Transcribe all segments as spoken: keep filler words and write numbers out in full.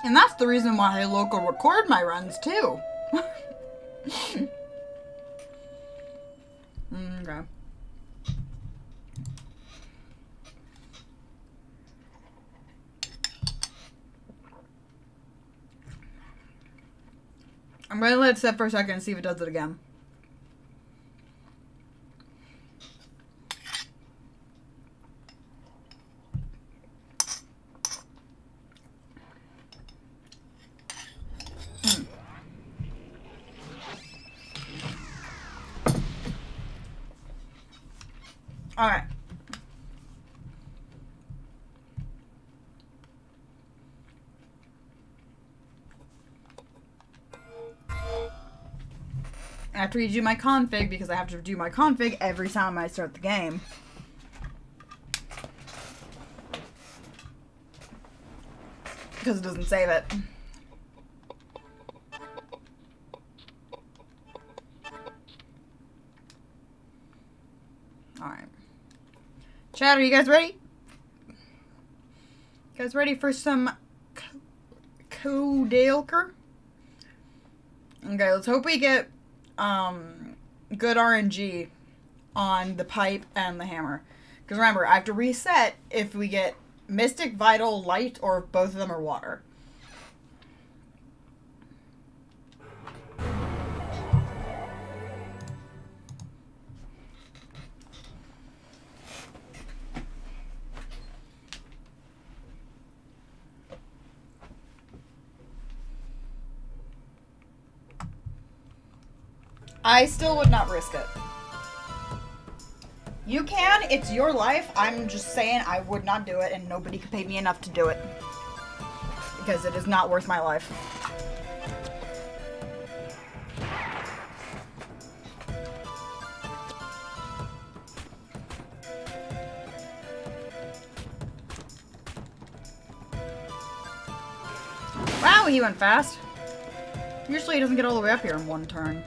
And that's the reason why I local record my runs, too. Okay. I'm going to let it sit for a second and see if it does it again. Mm. All right. I have to redo my config because I have to do my config every time I start the game. Because it doesn't save it. Alright. Chat, are you guys ready? You guys ready for some Kodalker? Okay, let's hope we get um, good R N G on the pipe and the hammer. Because remember, I have to reset if we get Mystic, Vital, Light, or if both of them are water. I still would not risk it. You can, it's your life. I'm just saying I would not do it, and nobody could pay me enough to do it. Because it is not worth my life. Wow, he went fast. Usually he doesn't get all the way up here in one turn.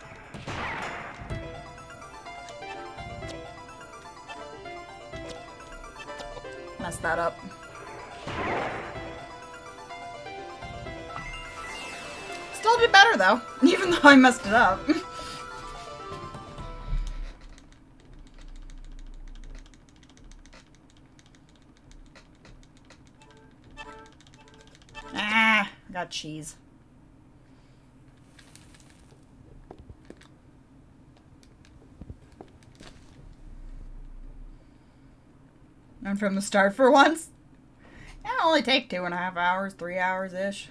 Messed that up. Still did better though, even though I messed it up. Ah, I got cheese. And from the start for once. It'll only take two and a half hours, three hours-ish.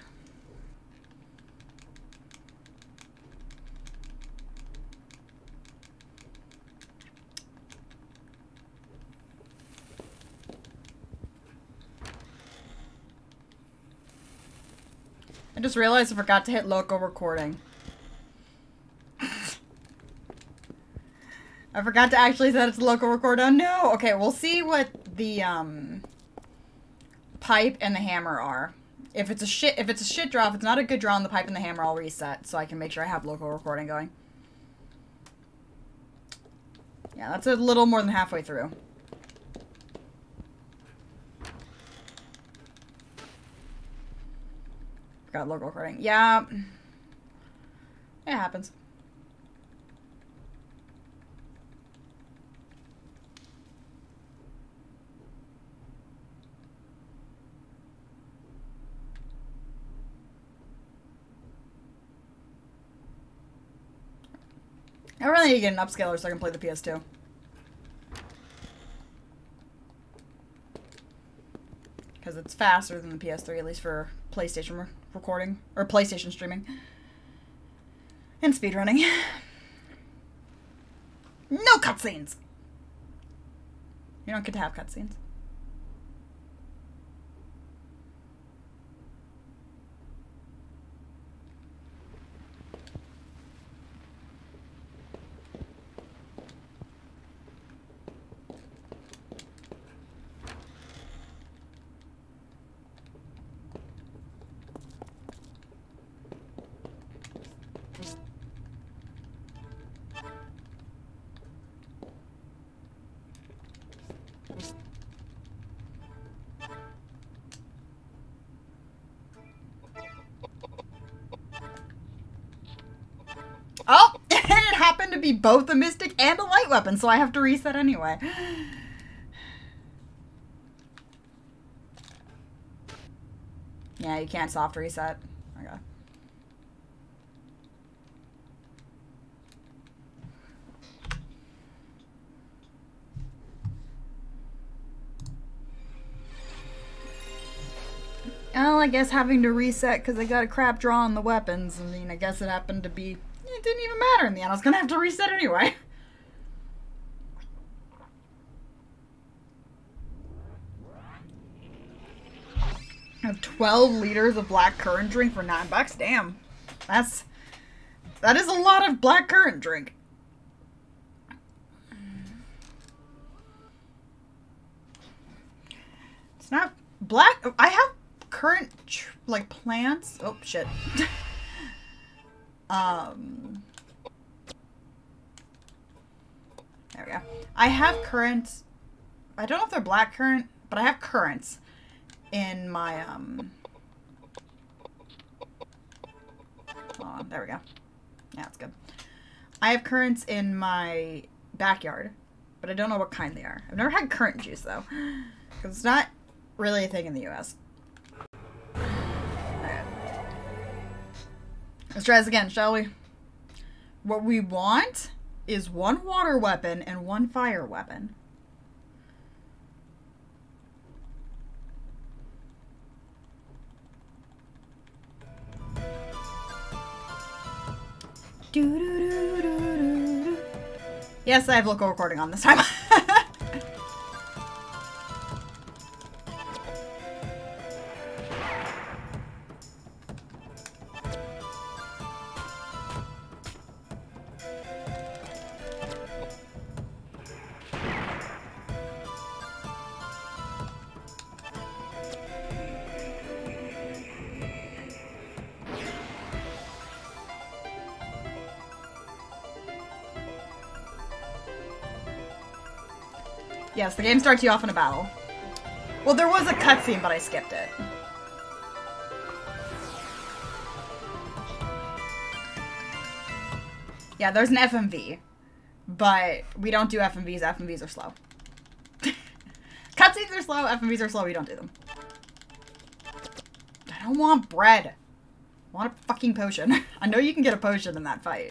I just realized I forgot to hit local recording. I forgot to actually set it to local record. Oh no! Okay, we'll see what the um, pipe and the hammer are. If it's a shit, if it's a shit draw, if it's not a good draw on the pipe and the hammer, I'll reset so I can make sure I have local recording going. Yeah, that's a little more than halfway through. Forgot local recording. Yeah, it happens. I really need to get an upscaler so I can play the P S two. Because it's faster than the P S three, at least for PlayStation re recording. Or PlayStation streaming. And speedrunning. No cutscenes! You don't get to have cutscenes. be both a mystic and a light weapon, so I have to reset anyway. Yeah, you can't soft reset. Okay. Well, I guess having to reset because I got a crap draw on the weapons. I mean, I guess it happened to be... It didn't even matter in the end. I was going to have to reset anyway. I have twelve liters of black currant drink for nine bucks. Damn. That's... That is a lot of black currant drink. It's not... Black... I have... current tr like plants. Oh shit. um there we go. I have currants. I don't know if they're black currant, but I have currants in my um oh, there we go. Yeah, that's good. I have currants in my backyard, but I don't know what kind they are. I've never had currant juice though, because it's not really a thing in the U S Let's try this again, shall we? What we want is one water weapon and one fire weapon. Do, do, do, do, do, do. Yes, I have local recording on this time. Yes, the game starts you off in a battle. Well, there was a cutscene, but I skipped it. Yeah, there's an F M V, but we don't do F M Vs. F M Vs are slow. Cutscenes are slow, F M Vs are slow, we don't do them. I don't want bread. I want a fucking potion. I know you can get a potion in that fight.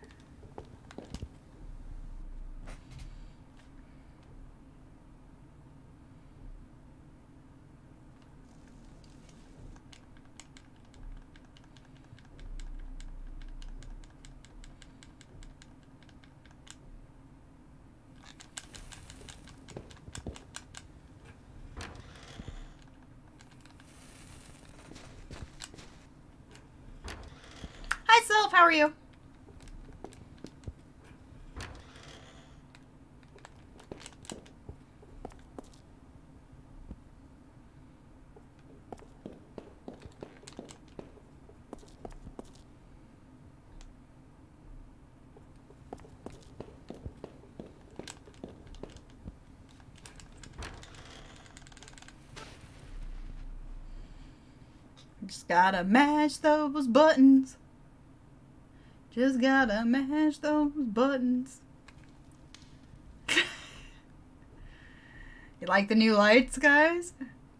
How are you? Just gotta mash those buttons. Just gotta mash those buttons. You like the new lights, guys?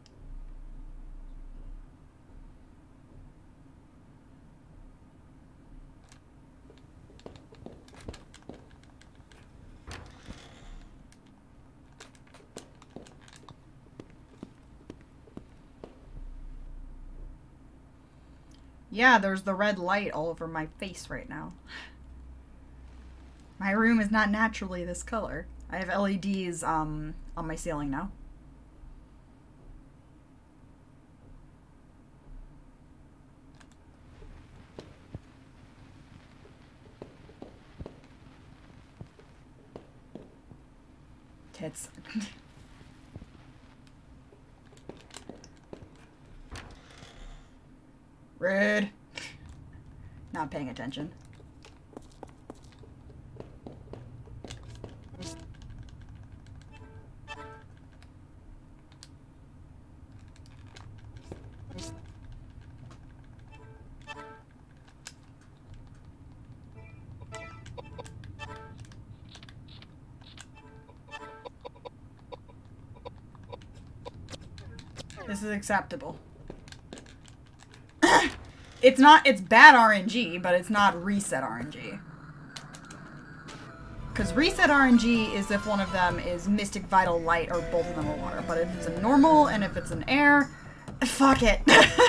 Yeah, there's the red light all over my face right now. My room is not naturally this color. I have L E Ds um, on my ceiling now. Tits. Rude. Not paying attention. This is acceptable. It's not, it's bad R N G, but it's not reset R N G. Because reset R N G is if one of them is Mystic, Vital, Light, or both of them are water. But if it's a normal and if it's an air, fuck it.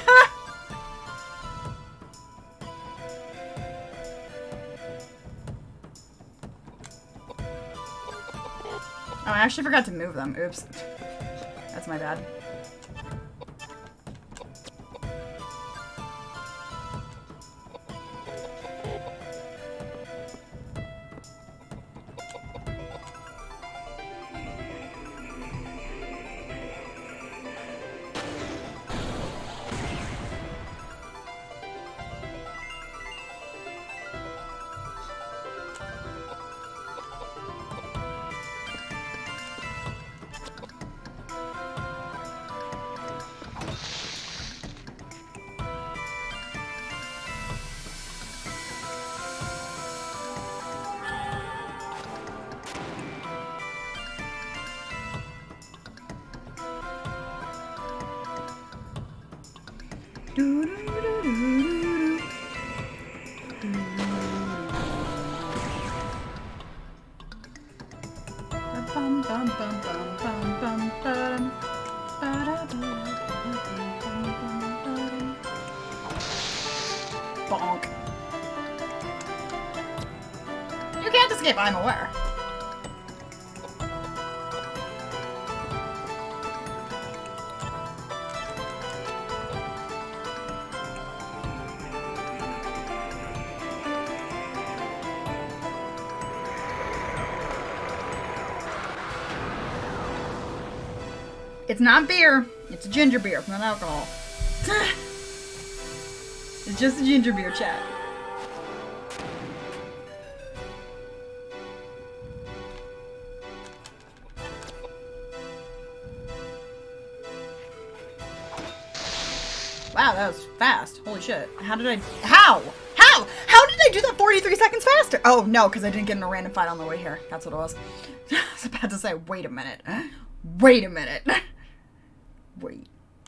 Oh, I actually forgot to move them. Oops. That's my bad. Bonk. You can't escape, I'm aware. It's not beer. It's ginger beer. It's not alcohol. It's just a ginger beer, chat. Wow, that was fast. Holy shit. How did I... How? How? How did I do that forty-three seconds faster? Oh, no, because I didn't get in a random fight on the way here. That's what it was. I was about to say, wait a minute. Wait a minute. Wait.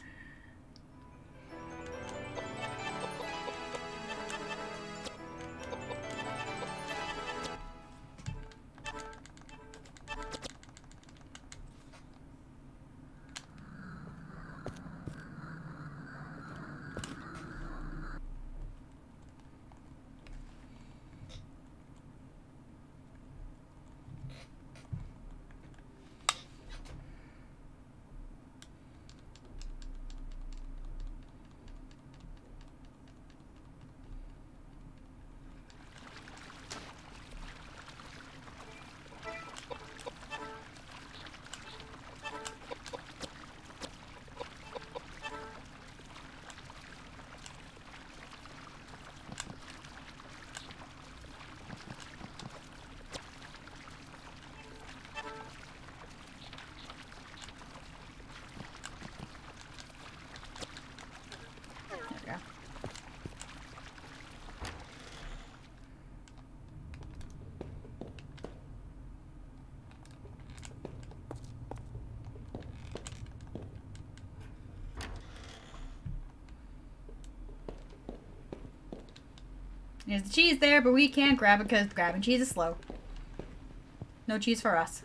There's the cheese there, but we can't grab it because grabbing cheese is slow. No cheese for us.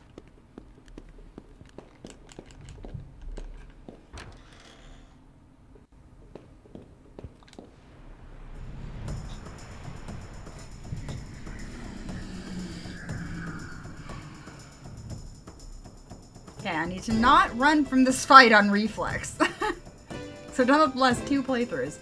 Okay, I need to not run from this fight on reflex. So don't bless two playthroughs.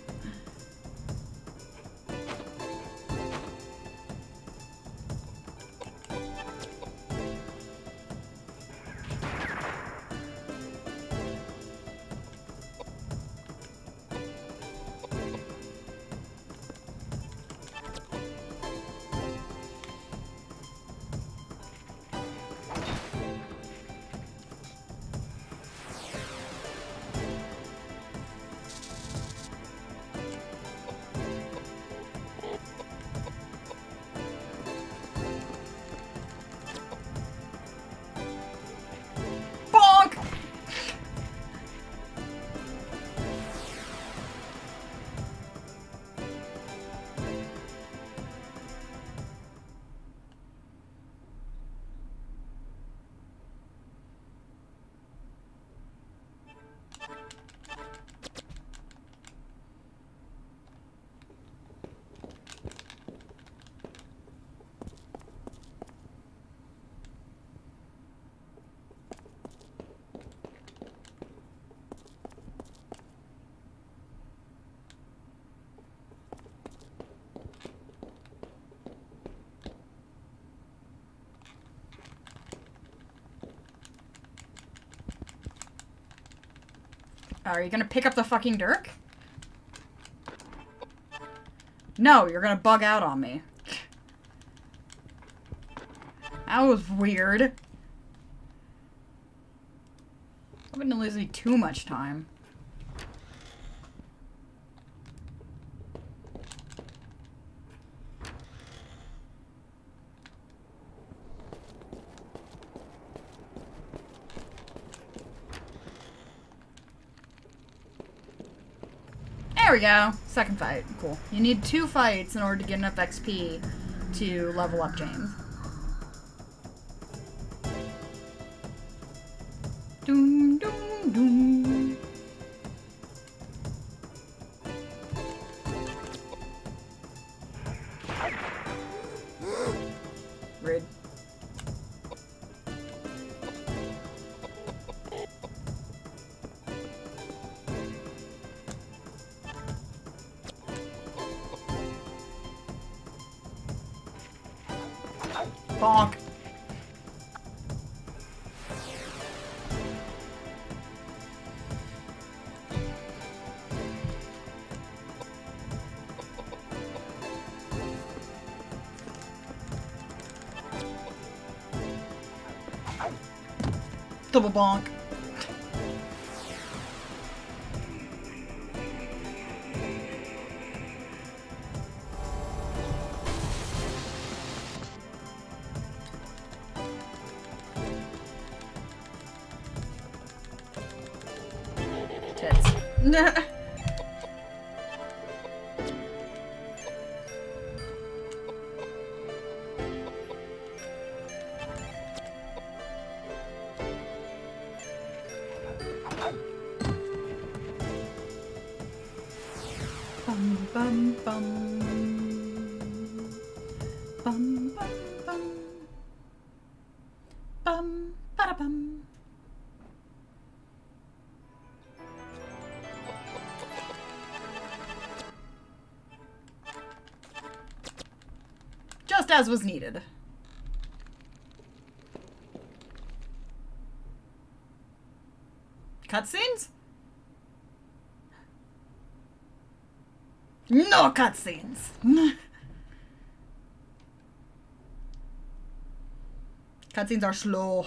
Are you gonna pick up the fucking dirk? No, you're gonna bug out on me. That was weird. I wouldn't lose me too much time. There we go. Second fight. Cool. You need two fights in order to get enough X P to level up James. Doom, doom, doom. Rude. Bonk. Double bonk. Tits. Bum bum bum. Bum bum bum. Bum bada bum. Just as was needed. Cutscenes? No cutscenes. Cutscenes are slow.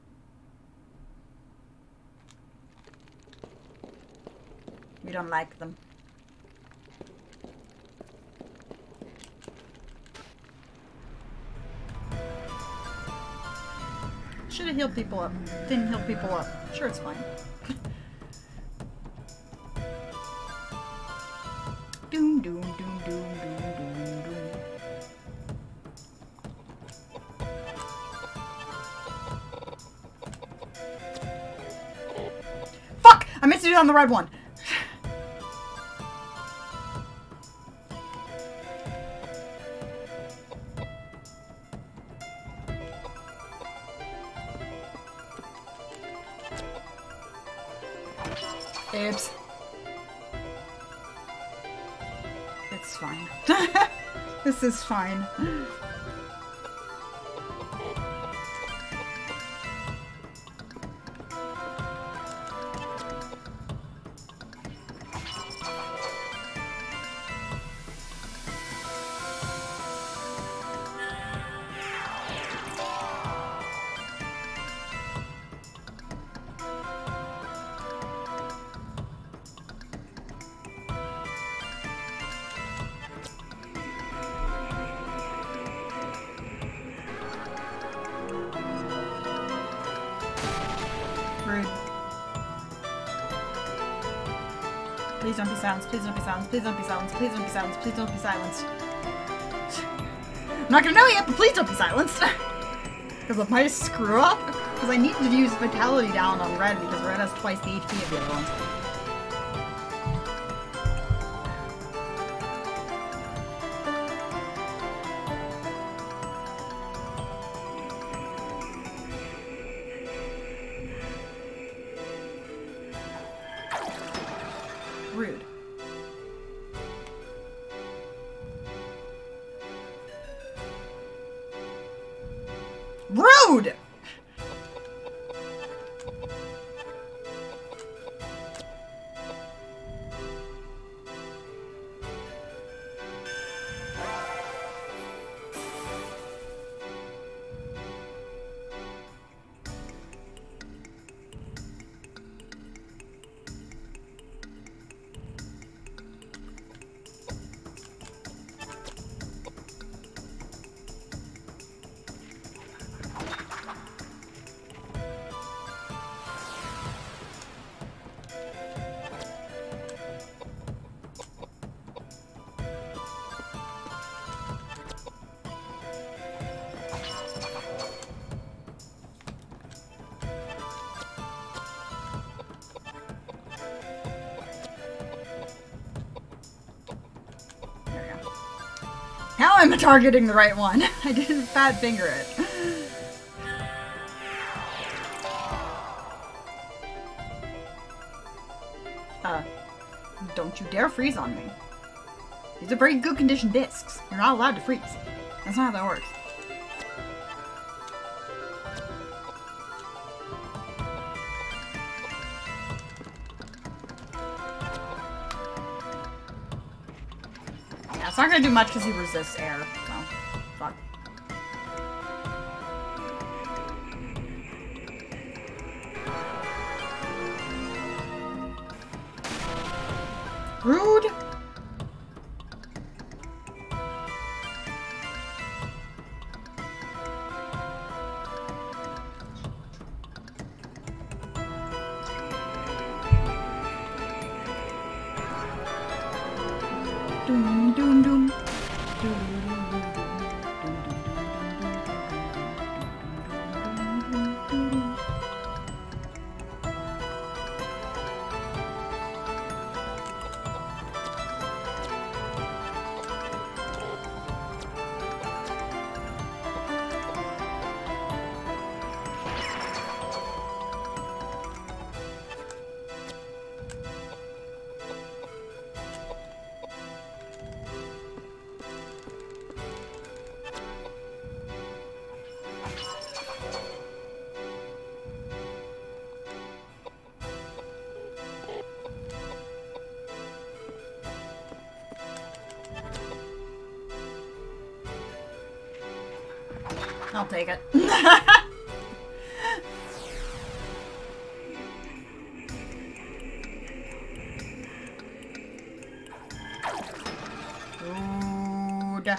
We don't like them. Should have healed people up. Didn't heal people up. Sure, it's fine. Doom, doom, doom, doom, doom, doom, doom. Fuck! I meant to do it on the red one. Oops. It's fine. This is fine. Rude. Please don't be silenced. Please don't be silenced. Please don't be silenced. Please don't be silenced. Please don't be silenced. I'm not gonna know yet, but please don't be silenced. Because if I screw up, because I need to use Vitality down on Red because Red has twice the H P of the other ones. Rude. Rude! Now I'm targeting the right one. I didn't fat finger it. Uh, don't you dare freeze on me. These are very good condition discs. You're not allowed to freeze. That's not how that works. Yeah, it's not gonna do much because he resists air, so fuck. Rude! Doom, doom, doom. I'll take it. Rude.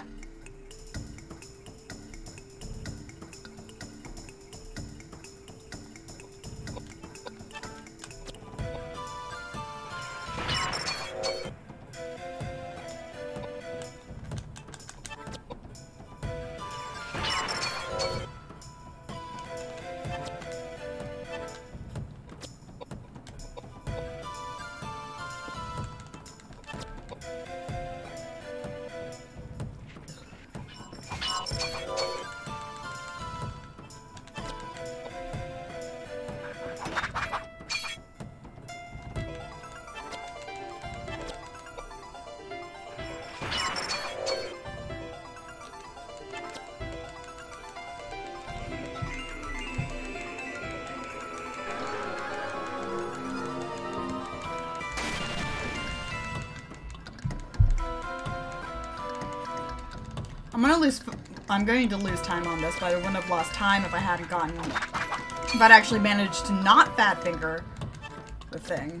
I'm gonna lose. I'm going to lose time on this, but I wouldn't have lost time if I hadn't gotten. If I'd actually managed to not fat finger the thing.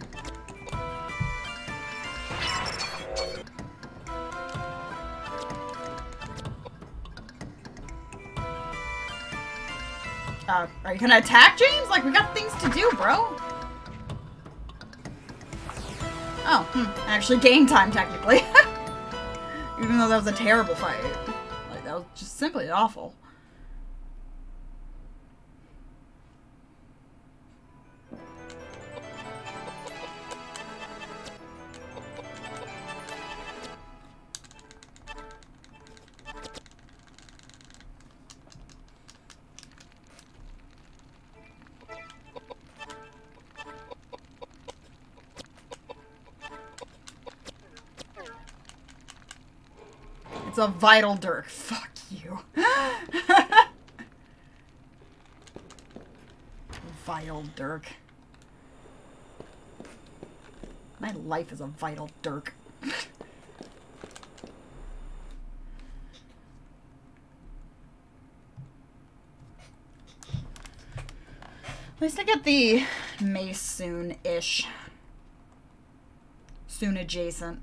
Uh, are you gonna attack, James? Like, we got things to do, bro. Oh, hmm. I actually gained time, technically. Even though that was a terrible fight. Like, that was just simply awful. It's a vital Dirk. Fuck you. Vital Dirk. My life is a vital Dirk. At least I get the mace soon-ish. Soon adjacent.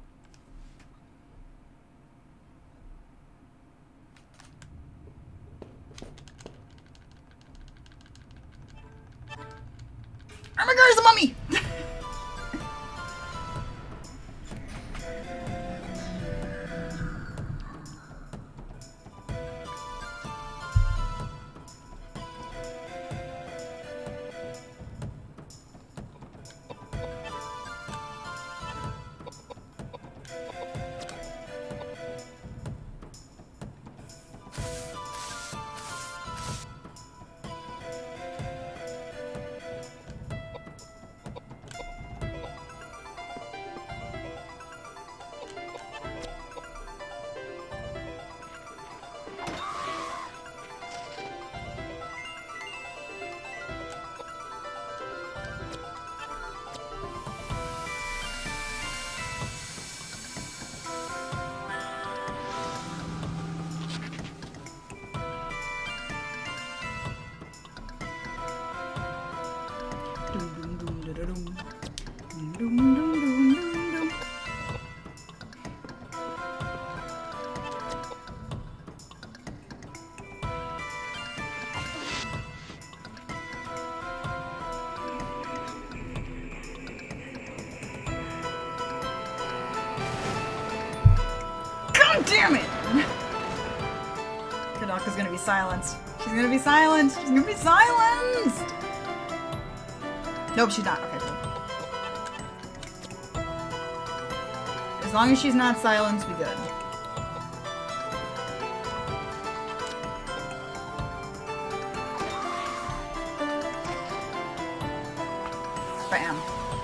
Armagar is a mummy! Damn it! Kadalka's gonna be silenced. She's gonna be silenced. She's gonna be silenced! Nope, she's not. Okay, cool. As long as she's not silenced, we good. Bam.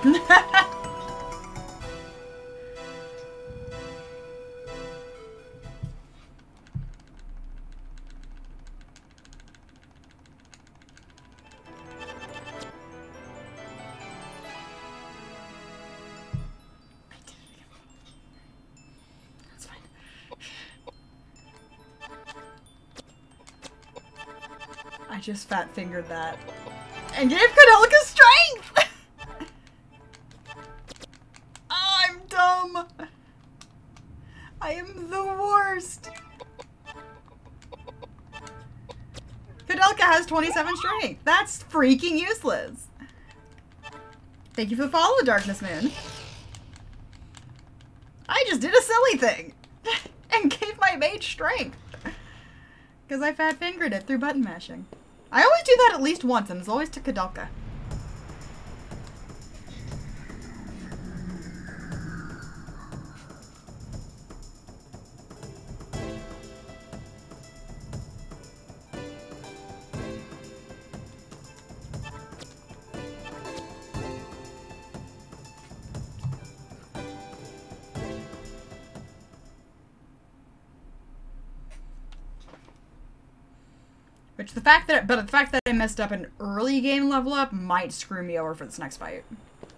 I just fat fingered that and gave Kadalka strength! Oh, I'm dumb! I am the worst! Kadalka has twenty-seven strength. That's freaking useless. Thank you for the follow, Darkness Moon. I just did a silly thing and gave my mage strength because I fat fingered it through button mashing. I always do that at least once, and it's always to Kadalka. Which the fact that, but the fact that I messed up an early game level up might screw me over for this next fight.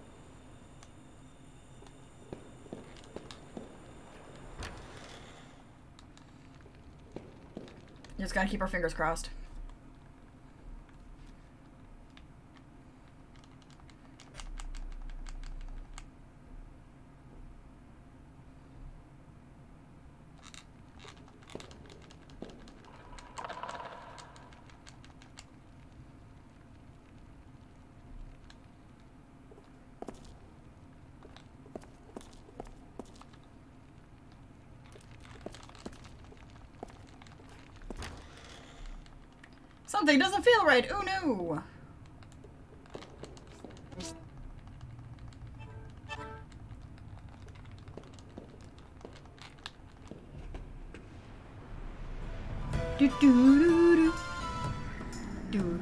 Just gotta keep our fingers crossed. Something doesn't feel right. Oh no. Do do do do do.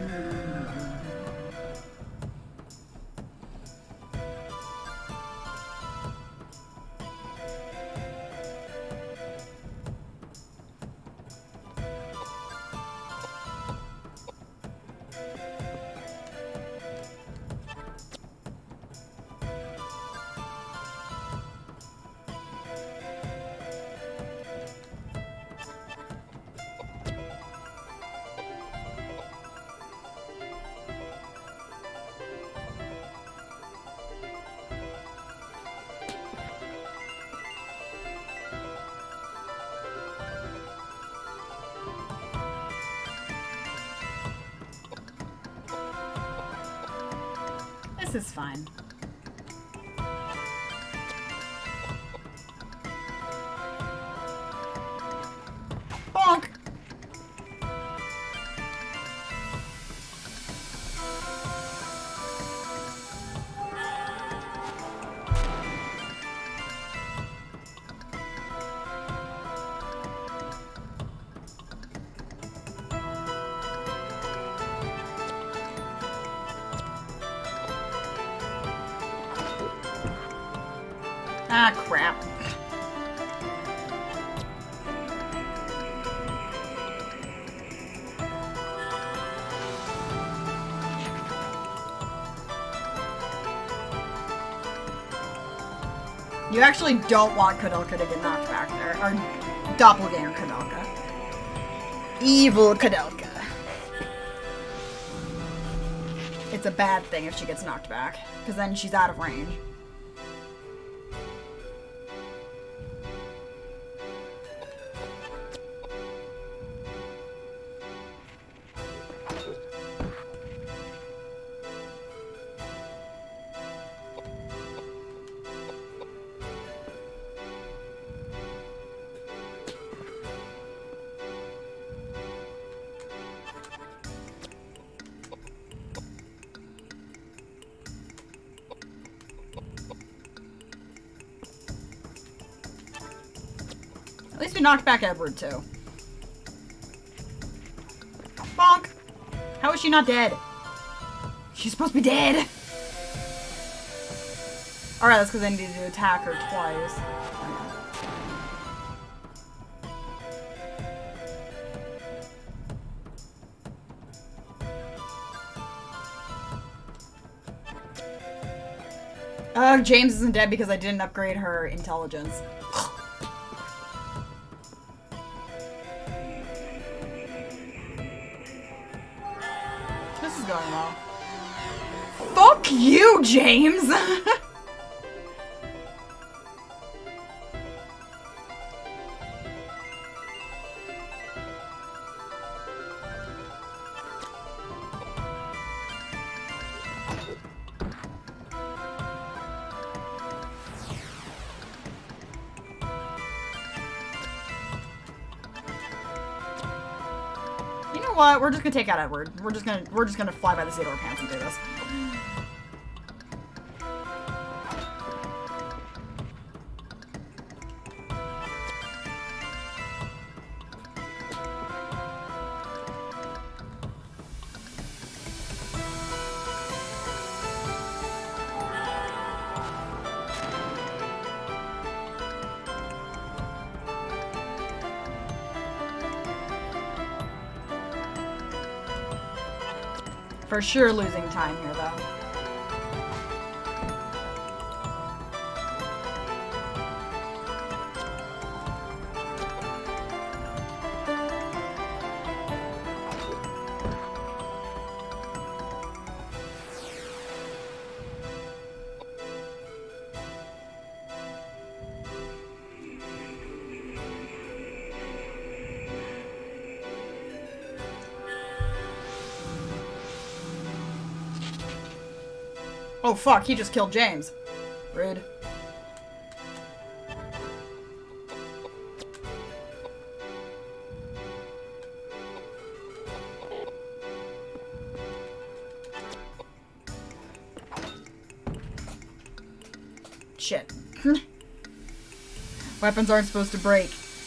This is fine. Bonk! Ah, crap. You actually don't want Kadalka to get knocked back there. Or Doppelganger Kadalka. Evil Kadalka. It's a bad thing if she gets knocked back, because then she's out of range. least we knocked back Edward, too. Bonk! How is she not dead? She's supposed to be dead! Alright, that's because I needed to attack her twice. Ugh, James isn't dead because I didn't upgrade her intelligence. This is going well. Fuck you, James! What? We're just gonna take out Edward. We're just gonna we're just gonna fly by the seat of our pants and do this. For sure losing time here, though. Oh fuck, he just killed James. Rude. Shit. Weapons aren't supposed to break.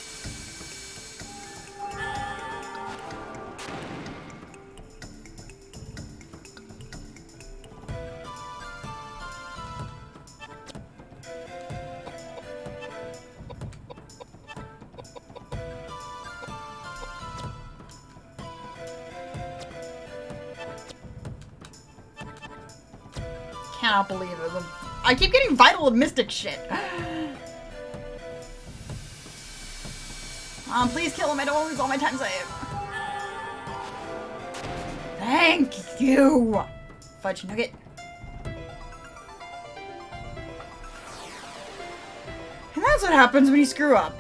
Cannot believe it. I keep getting Vital and Mystic shit. Um, please kill him. I don't want to lose all my time save. Thank you. Fudge Nugget. And that's what happens when you screw up.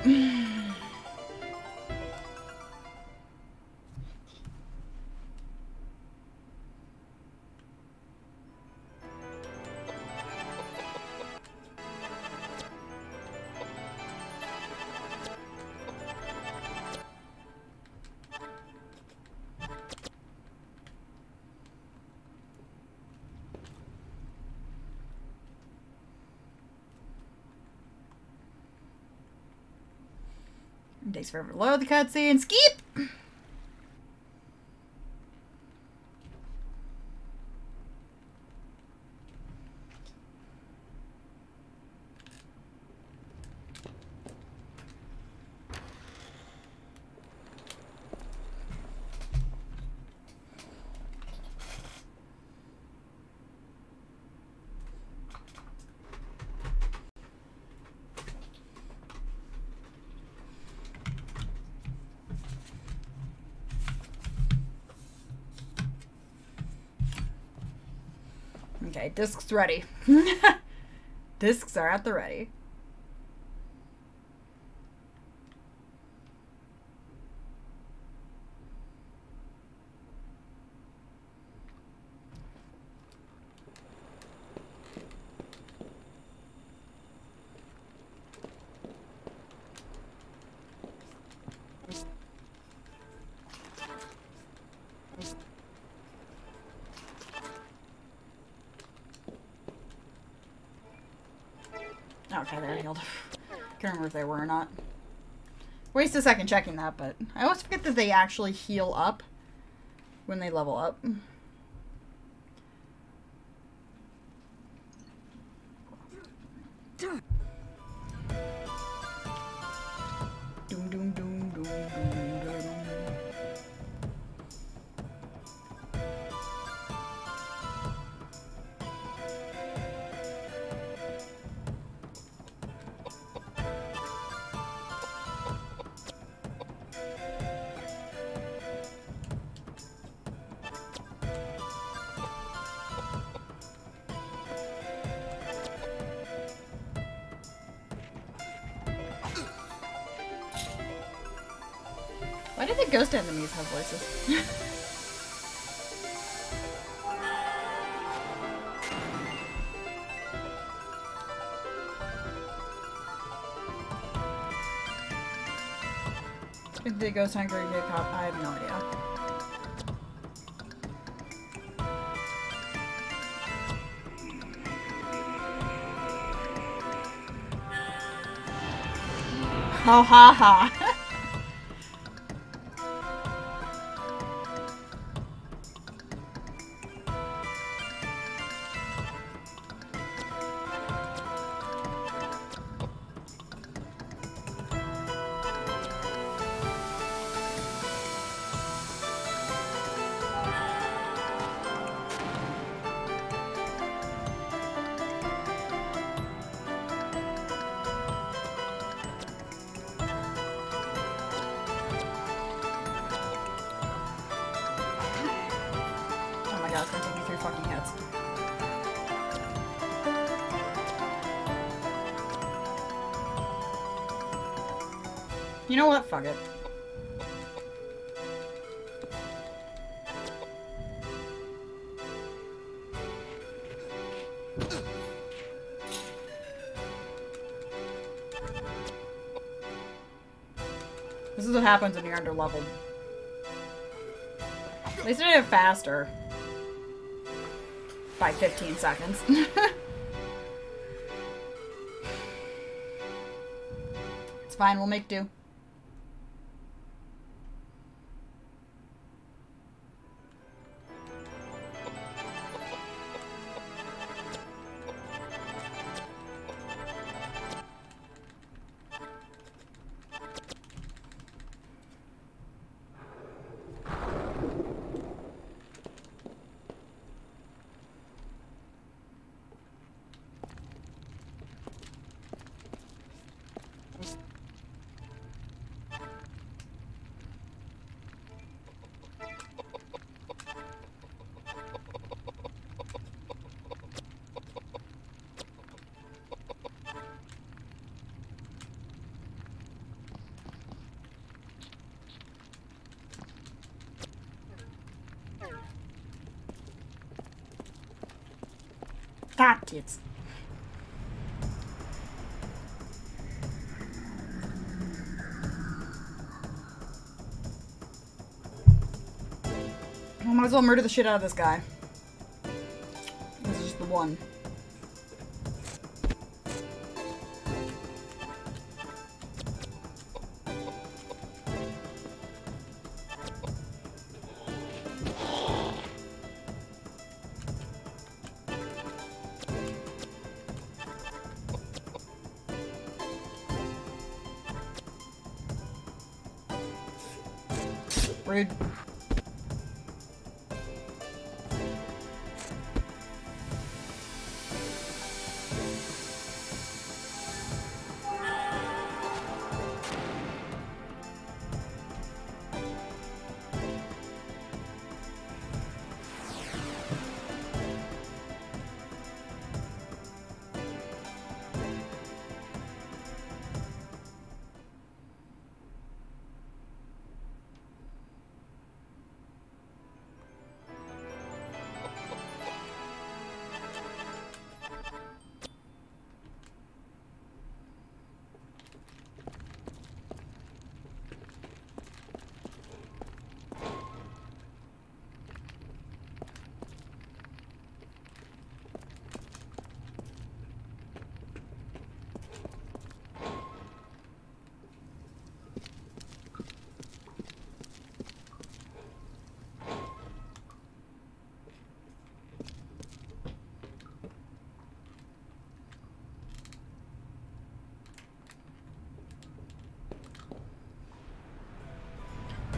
It takes forever to load the cutscene. Skip! Okay, discs ready. Discs are at the ready. Okay, they're healed. Can't remember if they were or not. Waste a second checking that, but I always forget that they actually heal up when they level up. Doom, doom, doom, doom, doom, doom. Why do the ghost enemies have voices? If the ghost hungry hip hop, I have no idea. Oh ha ha. It's gonna take me three fucking hits. You know what? Fuck it. This is what happens when you're under leveled. At least I did it faster. By fifteen seconds. It's fine, we'll make do. Got it. I might as well murder the shit out of this guy. This is just the one. Rude.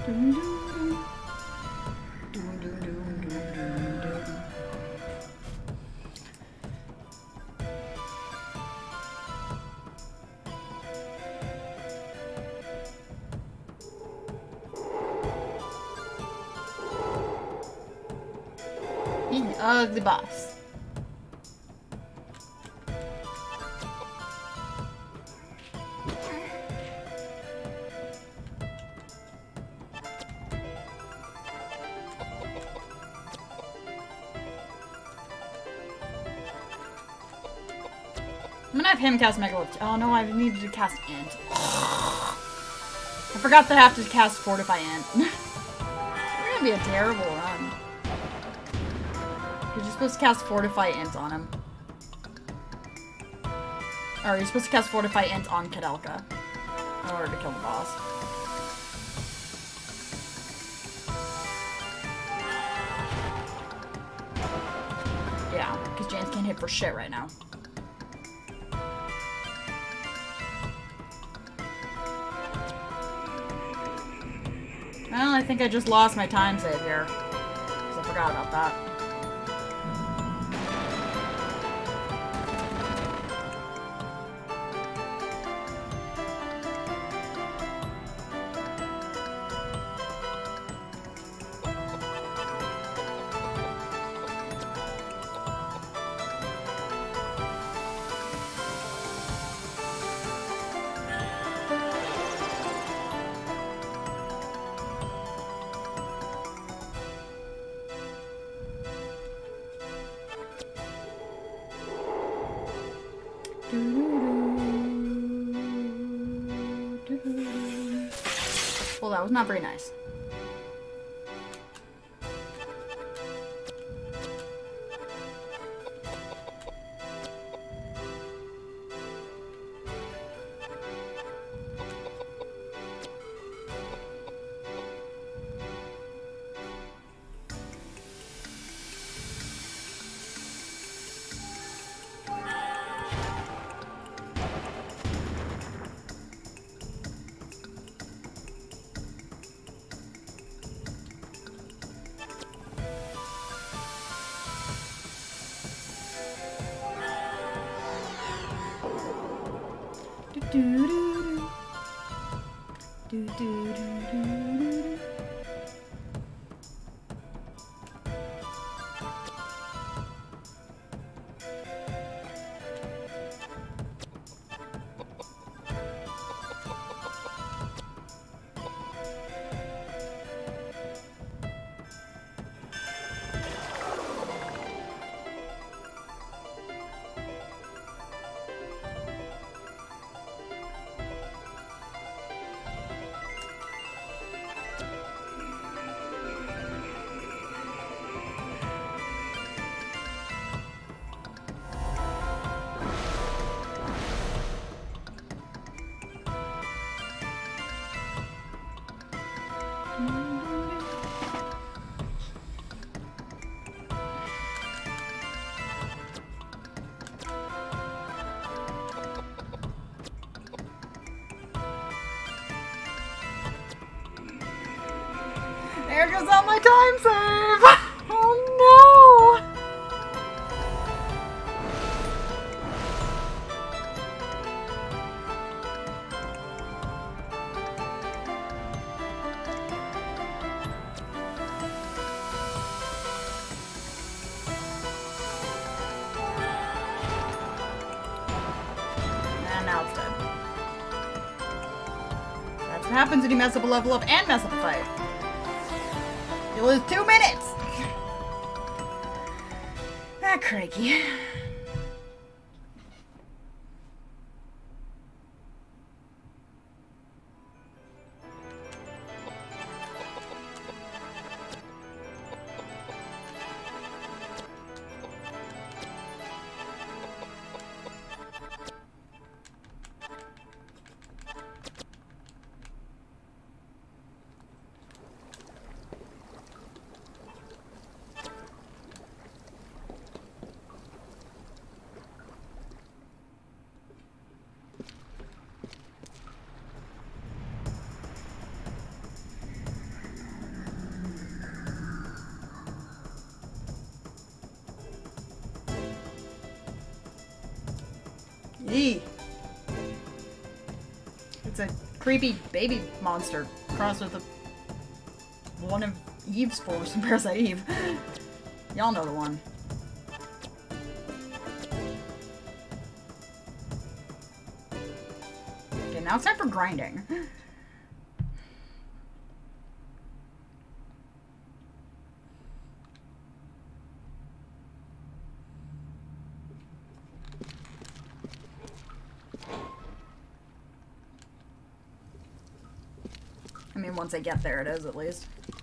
Dun, dun, dun. Dun, dun, dun, dun, dun, dun. He's an ugly boss. I'm gonna have him cast Megaloth. Oh no, I needed to cast Int. I forgot that I have to cast Fortify Int. It's gonna be a terrible run. You're just supposed to cast Fortify Int on him. Or you're supposed to cast Fortify Int on Kadelka in order to kill the boss. Yeah, because James can't hit for shit right now. Well, I think I just lost my time save here. Because I forgot about that. Well, that was not very nice. Do do do do do do do. There goes all my time save! Oh no! And now it's dead. That's what happens when you mess up a level up and mess up a fight. You lose two minutes! Ah, crikey. E. It's a creepy baby monster crossed with a, one of Eve's forms from Parasite Eve. Y'all know the one. Okay, now it's time for grinding. I mean, once I get there, it is, at least.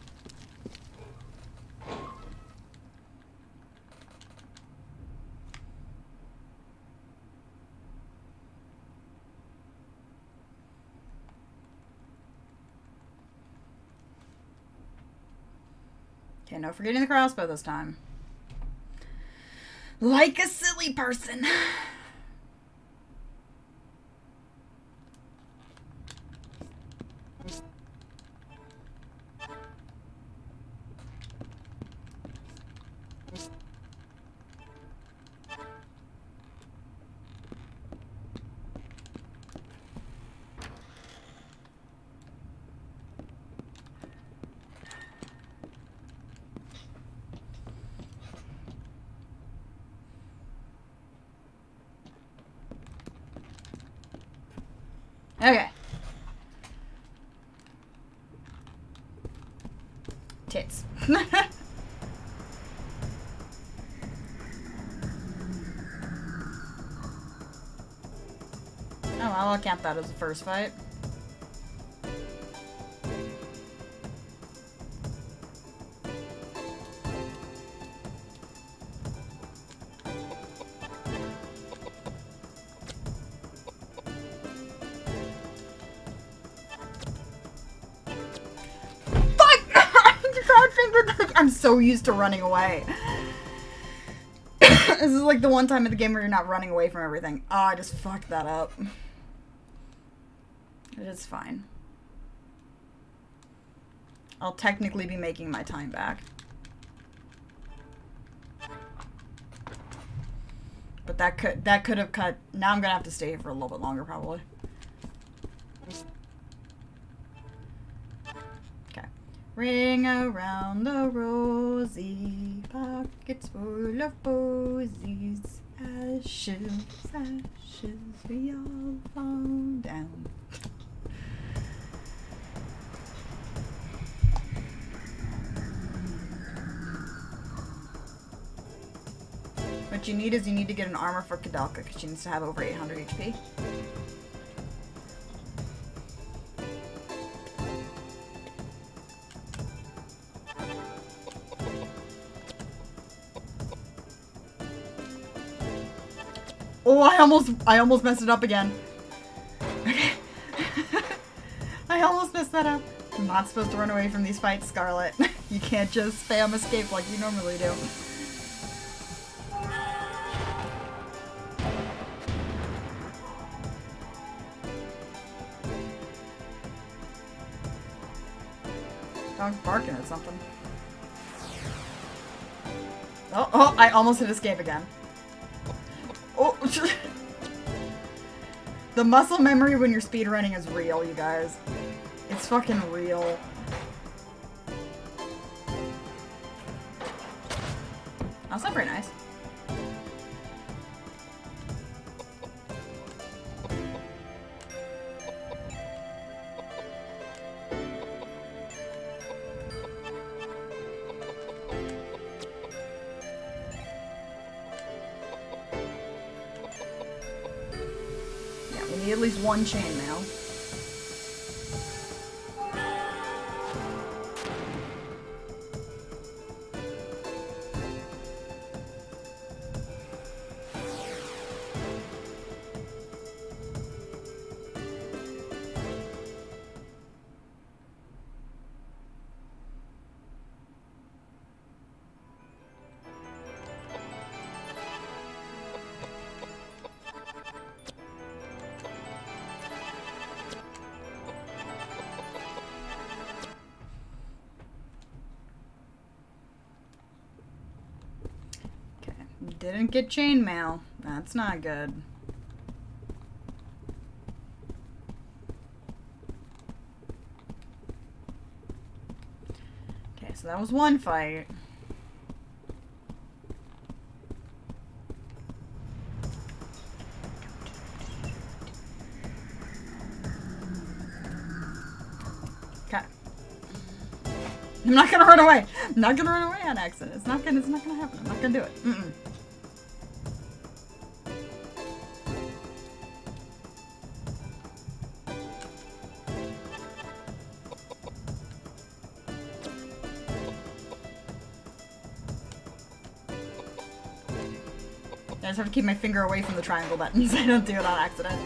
Okay, no forgetting the crossbow this time. Like a silly person. Okay. Tits. Oh, well, I'll count that as the first fight. I'm so used to running away. This is like the one time in the game where you're not running away from everything. Oh, I just fucked that up. It is fine. I'll technically be making my time back. But that could that could have cut. Now I'm gonna have to stay here for a little bit longer, probably. Ring around the rosy, pockets full of posies. Ashes, ashes, we all fall down. What you need is you need to get an armor for Kadalka, because she needs to have over eight hundred H P. Oh, I almost, I almost messed it up again. Okay. I almost messed that up. I'm not supposed to run away from these fights, Scarlet. You can't just spam escape like you normally do. Dog's barking at something. Oh, oh, I almost hit escape again. Oh, the muscle memory when you're speedrunning is real, you guys. It's fucking real. That's not very nice. At least one chainmail. Didn't get chainmail. That's not good. So that was one fight. Okay. I'm not gonna run away. I'm not gonna run away on accident. It's not gonna. It's not gonna happen. I'm not gonna do it. Mm-mm. I just have to keep my finger away from the triangle button so I don't do it on accident.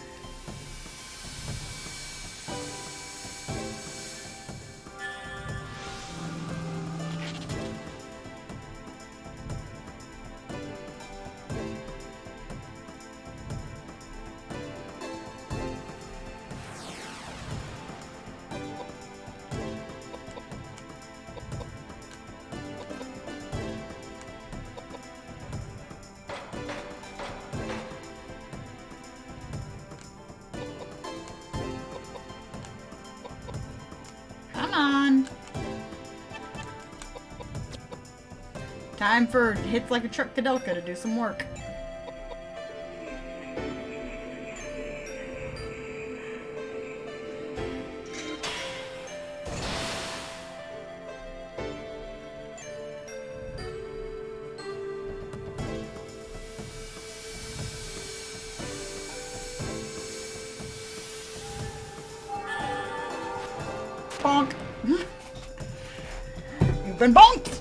Time for hits like a truck Kadelka to do some work. Bonk. You've been bonked.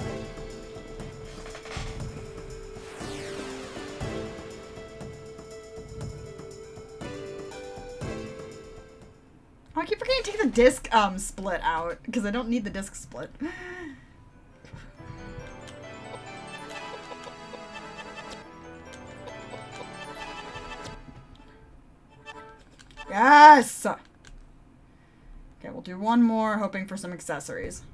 I keep forgetting to take the disc um, split out, because I don't need the disc split. Yes! Okay, we'll do one more, hoping for some accessories.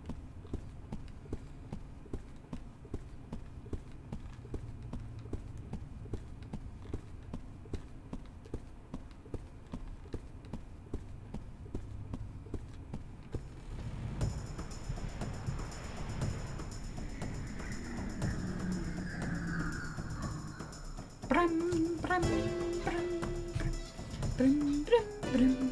Brum, brum, brum, brum, brum, brum.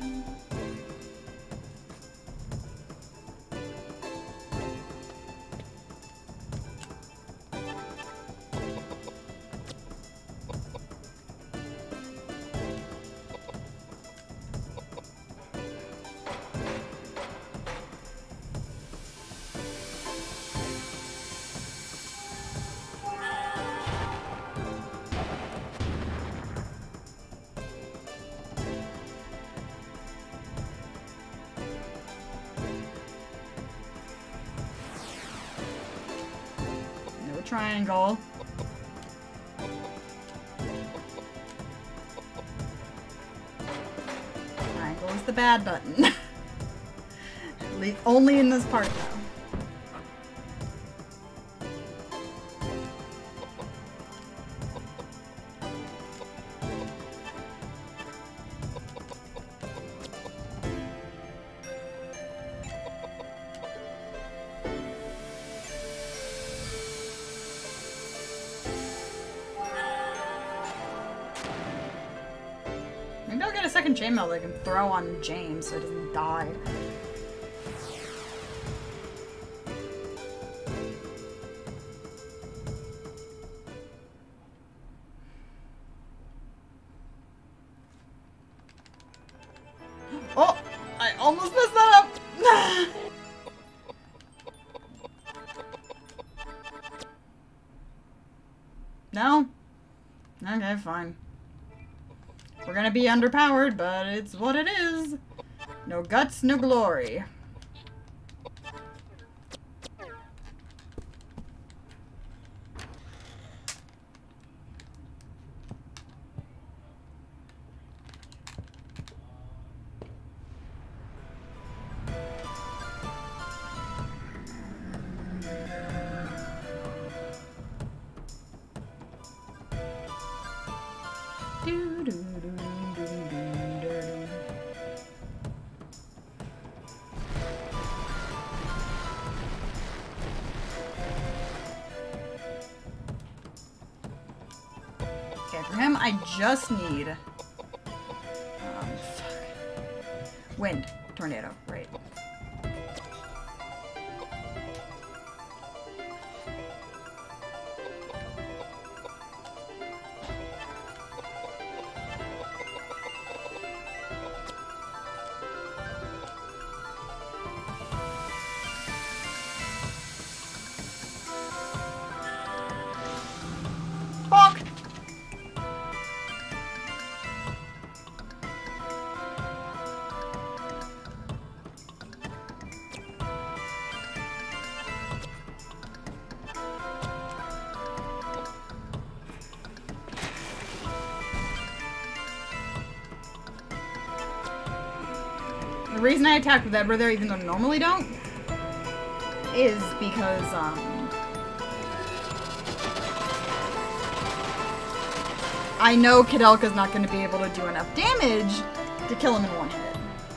Triangle. Triangle is the bad button. At least only in this part though. Maybe I'll get a second chainmail that I can throw on James so he doesn't die. Oh! I almost messed that up! No? Okay, fine. We're gonna be underpowered, but it's what it is. No guts, no glory. Do, do, do, do, do, do. him. I just need... Um, fuck. Wind. Tornado. Right. The reason I attacked with Edward there, even though I normally don't, is because, um... I know Kadelka's not going to be able to do enough damage to kill him in one hit.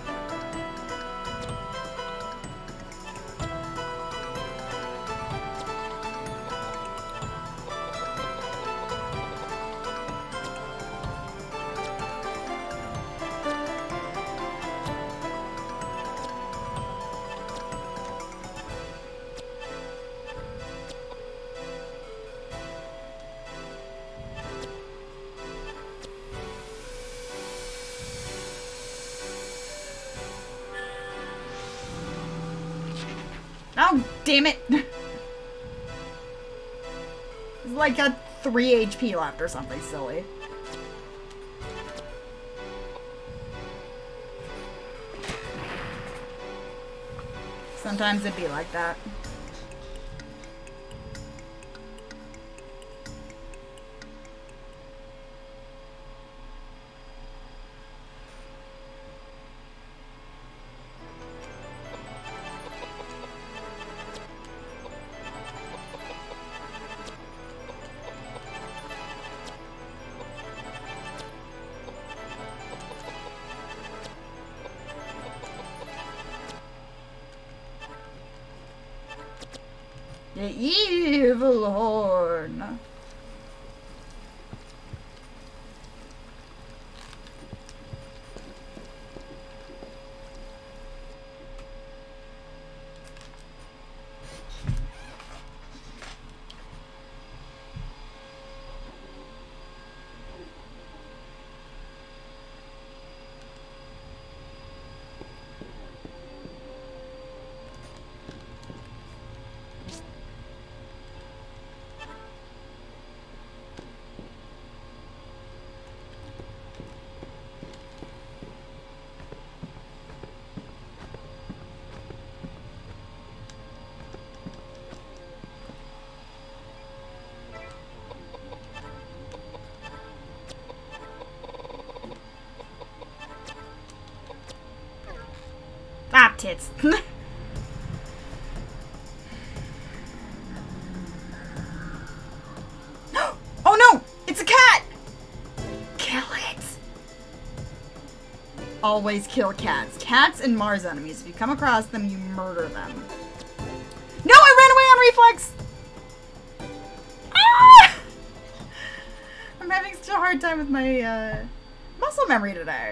Oh, damn it! It's like got three H P left or something silly. Sometimes it'd be like that. The evil horn. Ah, tits. Oh no! It's a cat! Kill it! Always kill cats. Cats and Mars enemies. If you come across them, you murder them. No, I ran away on reflex! Ah! I'm having such a hard time with my uh, muscle memory today.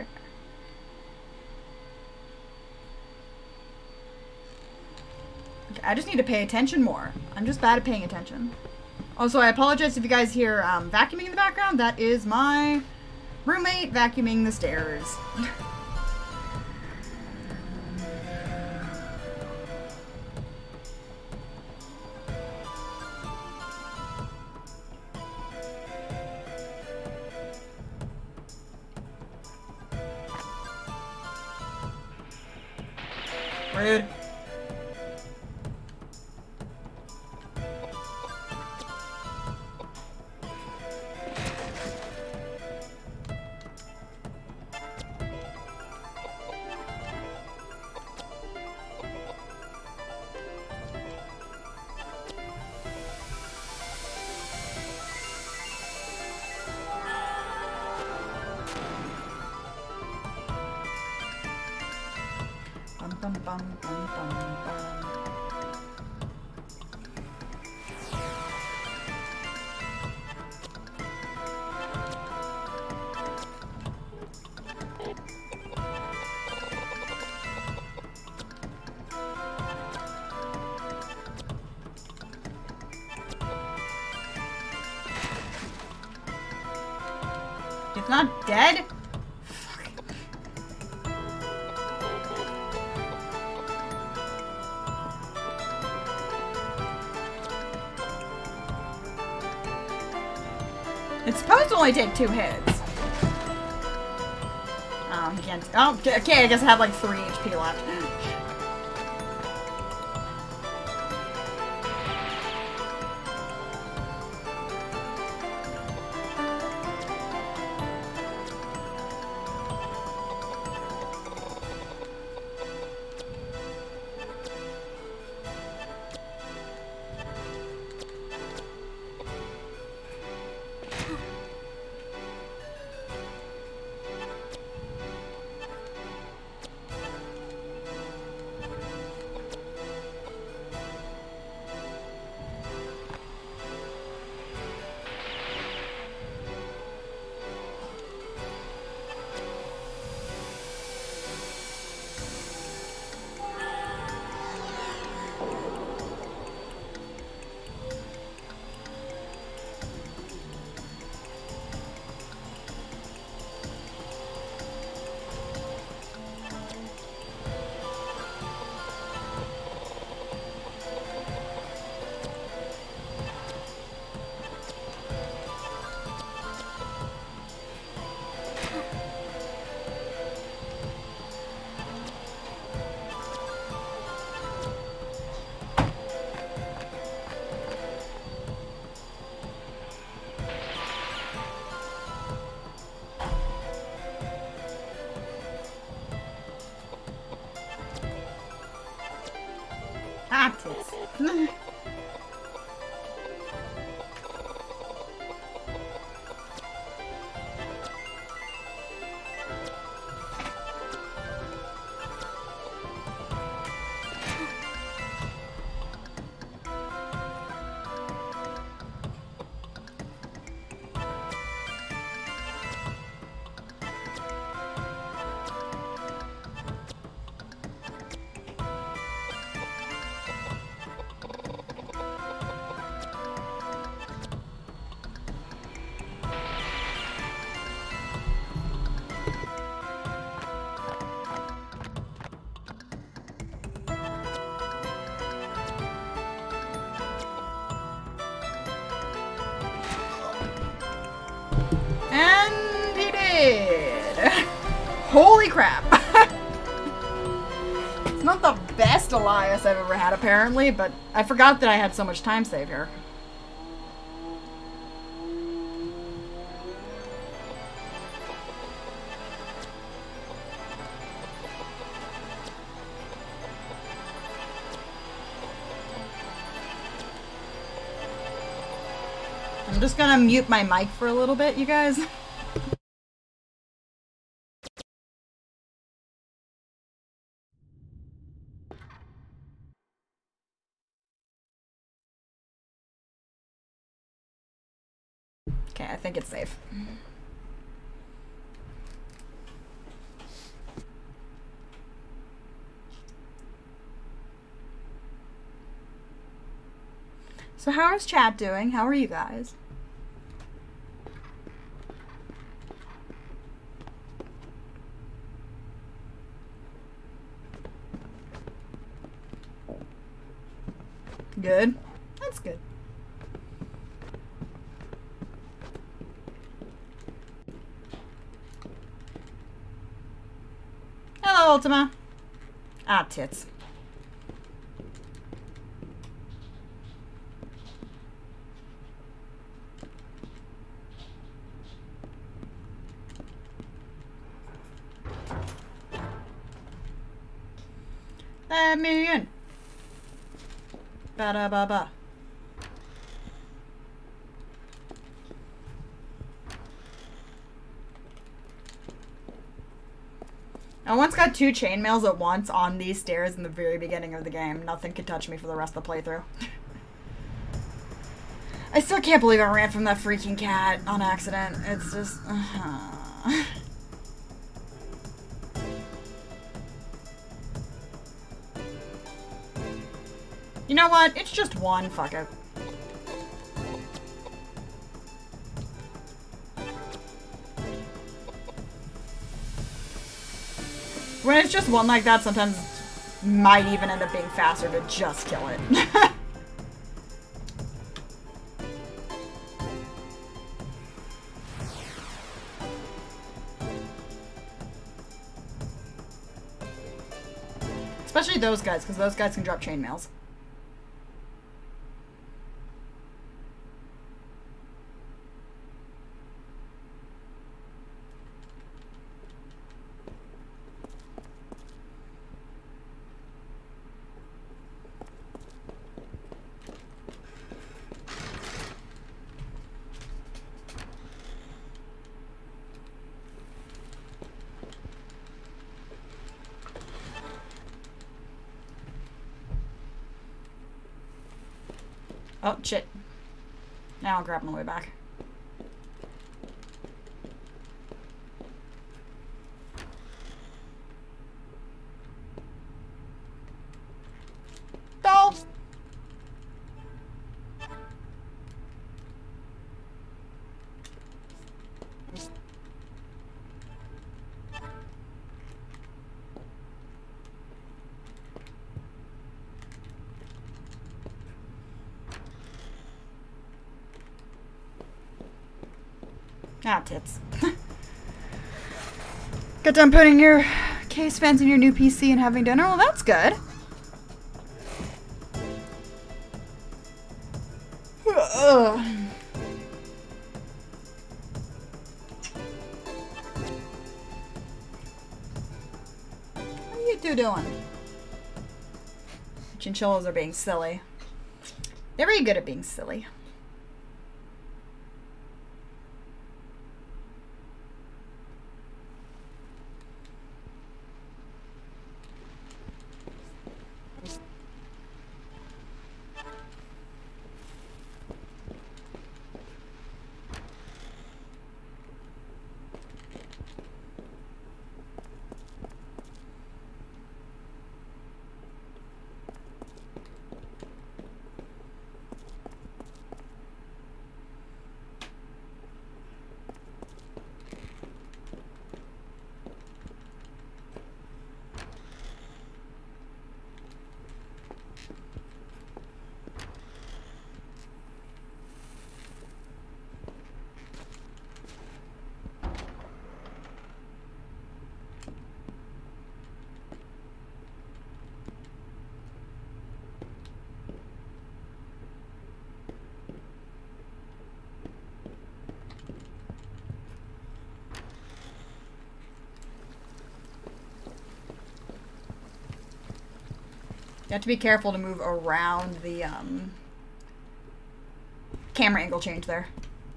I just need to pay attention more. I'm just bad at paying attention. Also, I apologize if you guys hear um, vacuuming in the background. That is my roommate vacuuming the stairs. Rude. Bum, bum, bum, bum, bum. It's not dead? It's supposed to only take two hits. Oh, he can't. Oh, okay, I guess I have like three H P left. Ah, tits. And he did. Holy crap. It's not the best Elias I've ever had, apparently, but I forgot that I had so much time save here. I'm just gonna mute my mic for a little bit, you guys. Okay, I think it's safe. So how is chat doing? How are you guys? Good. That's good. Hello, Ultima. Ah, tits. Let me in. Ba-da-ba-ba. I once got two chainmails at once on these stairs in the very beginning of the game. Nothing could touch me for the rest of the playthrough. I still can't believe I ran from that freaking cat on accident. It's just... Uh, you know what? It's just one. Fuck it. When it's just one like that, sometimes it might even end up being faster to just kill it. Especially those guys, because those guys can drop chainmails. Oh, shit. Now I'll grab him on the way back. Doll! Ah, tits. Got done putting your case fans in your new P C and having dinner? Well, that's good. Ugh. What are you two doing? Chinchillas are being silly. They're very good at being silly. You have to be careful to move around the um, camera angle change there.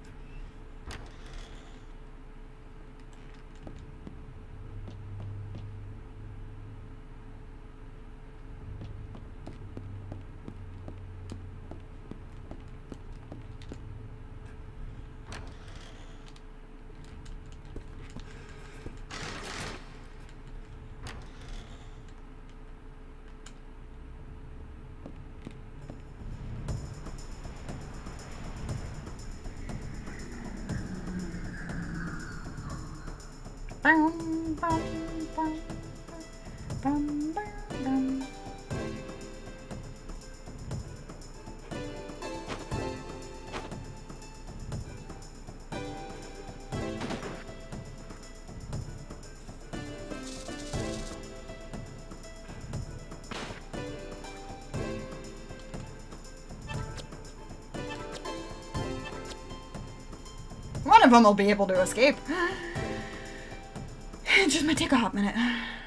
Bum, bum, bum, bum, bum, bum. One of them will be able to escape. It just might take a hot minute.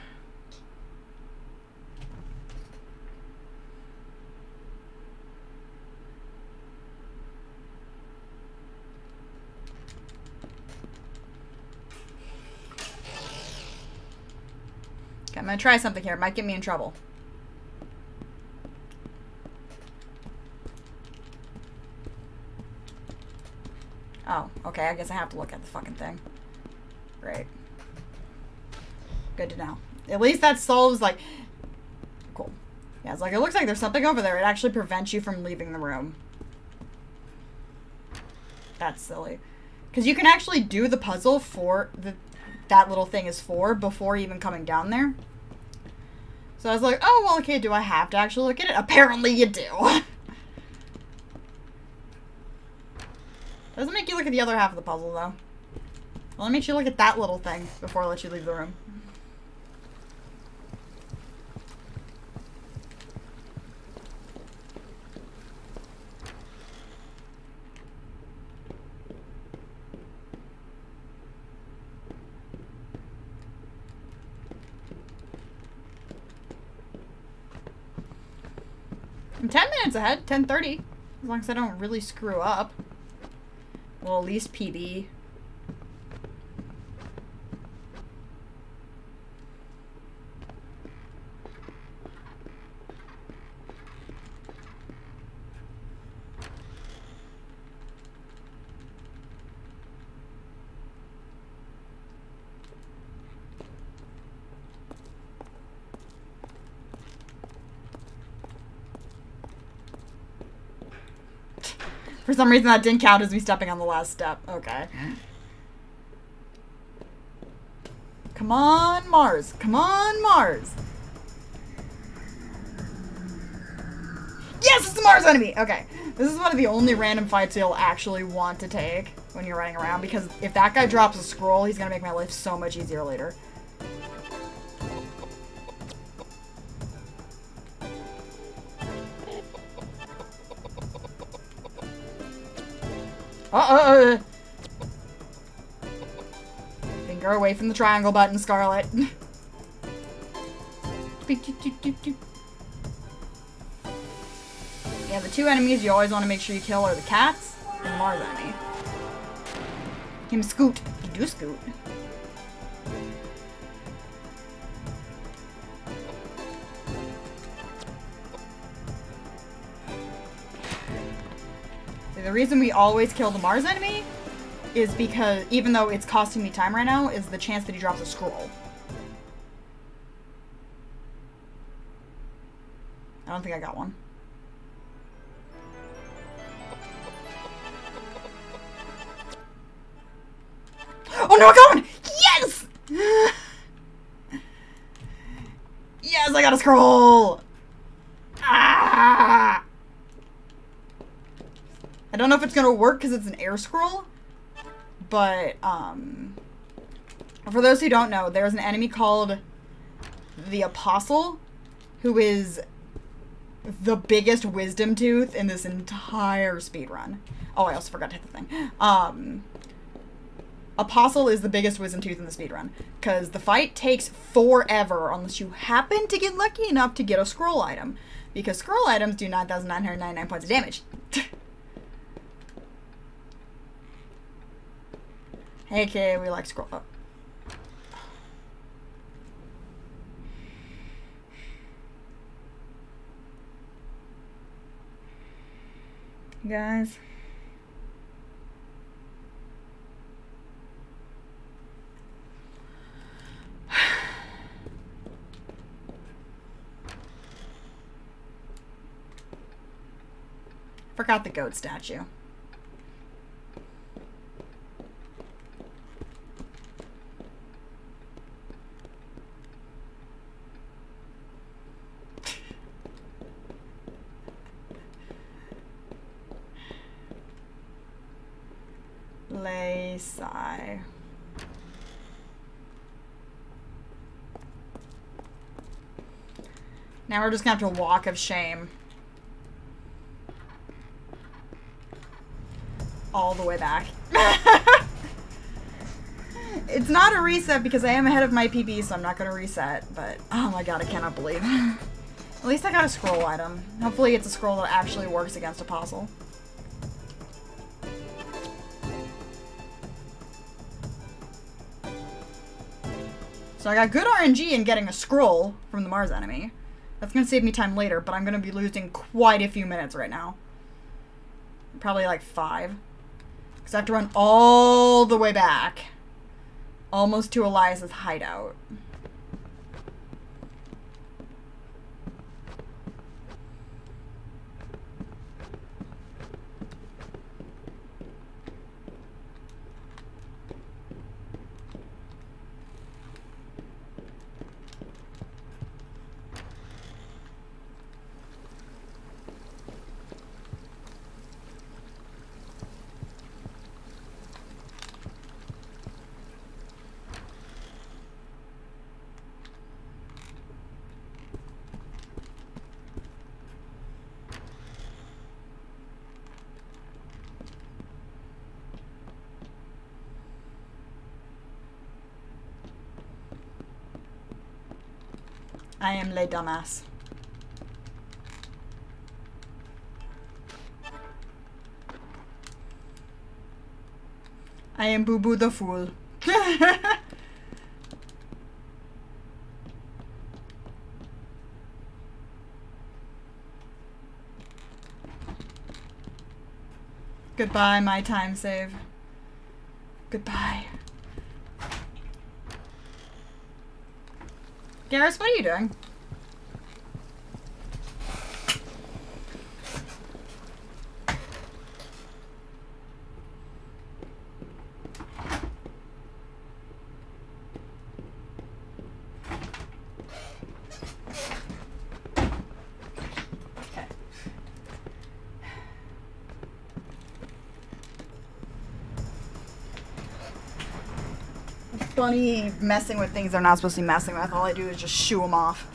Okay, I'm gonna try something here. It might get me in trouble. Oh, okay, I guess I have to look at the fucking thing. Great. Good to know. At least that solves, like... Cool. Yeah, it's like, it looks like there's something over there. It actually prevents you from leaving the room. That's silly. Because you can actually do the puzzle for... the that little thing is for before even coming down there. So I was like, oh, well, okay, do I have to actually look at it? Apparently you do. Doesn't make you look at the other half of the puzzle, though. Well, it makes you look at that little thing before I let you leave the room. I'm ten minutes ahead, ten thirty. As long as I don't really screw up. Well, at least P B. For some reason that didn't count as me stepping on the last step. Okay. Come on, Mars. Come on, Mars. Yes, it's the Mars enemy! Okay. This is one of the only random fights you'll actually want to take when you're running around, because if that guy drops a scroll, he's gonna make my life so much easier later. Uh-uh. Finger away from the triangle button, Scarlet. Yeah, the two enemies you always want to make sure you kill are the cats and the Mars enemy. Him scoot. He do scoot. The reason we always kill the Mars enemy is because, even though it's costing me time right now, is the chance that he drops a scroll. I don't think I got one. Oh no, I got one! Yes! Yes, I got a scroll! Ah! I don't know if it's gonna work because it's an air scroll, but um, for those who don't know, there's an enemy called the Apostle, who is the biggest wisdom tooth in this entire speedrun. Oh, I also forgot to hit the thing. Um, Apostle is the biggest wisdom tooth in the speedrun, because the fight takes forever unless you happen to get lucky enough to get a scroll item, because scroll items do nine thousand nine hundred ninety-nine points of damage. Hey, kid, we like scroll up. Guys. Forgot the goat statue. Lay, sigh. Now we're just gonna have to walk of shame. All the way back. It's not a reset because I am ahead of my P B, so I'm not gonna reset, but oh my god, I cannot believe. At least I got a scroll item. Hopefully it's a scroll that actually works against Apostle. So I got good R N G in getting a scroll from the Mars enemy. That's going to save me time later, but I'm going to be losing quite a few minutes right now. Probably like five. Because I have to run all the way back. Almost to Elias's hideout. I am le dumbass. I am Boo Boo the fool. Goodbye, my time save. Goodbye. Garrus, what are you doing? Funny messing with things they're not supposed to be messing with. All I do is just shoo them off.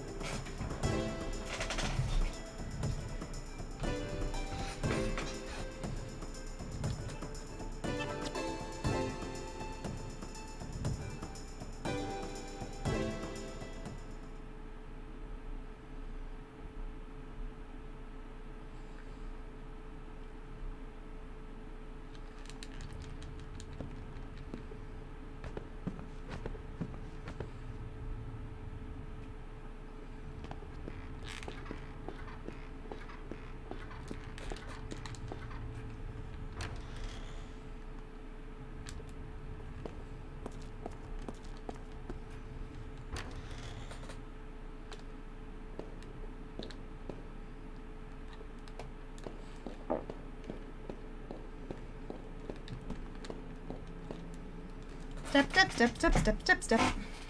Step, step, step, step, step, step, step.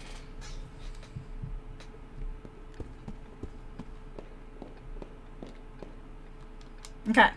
Okay.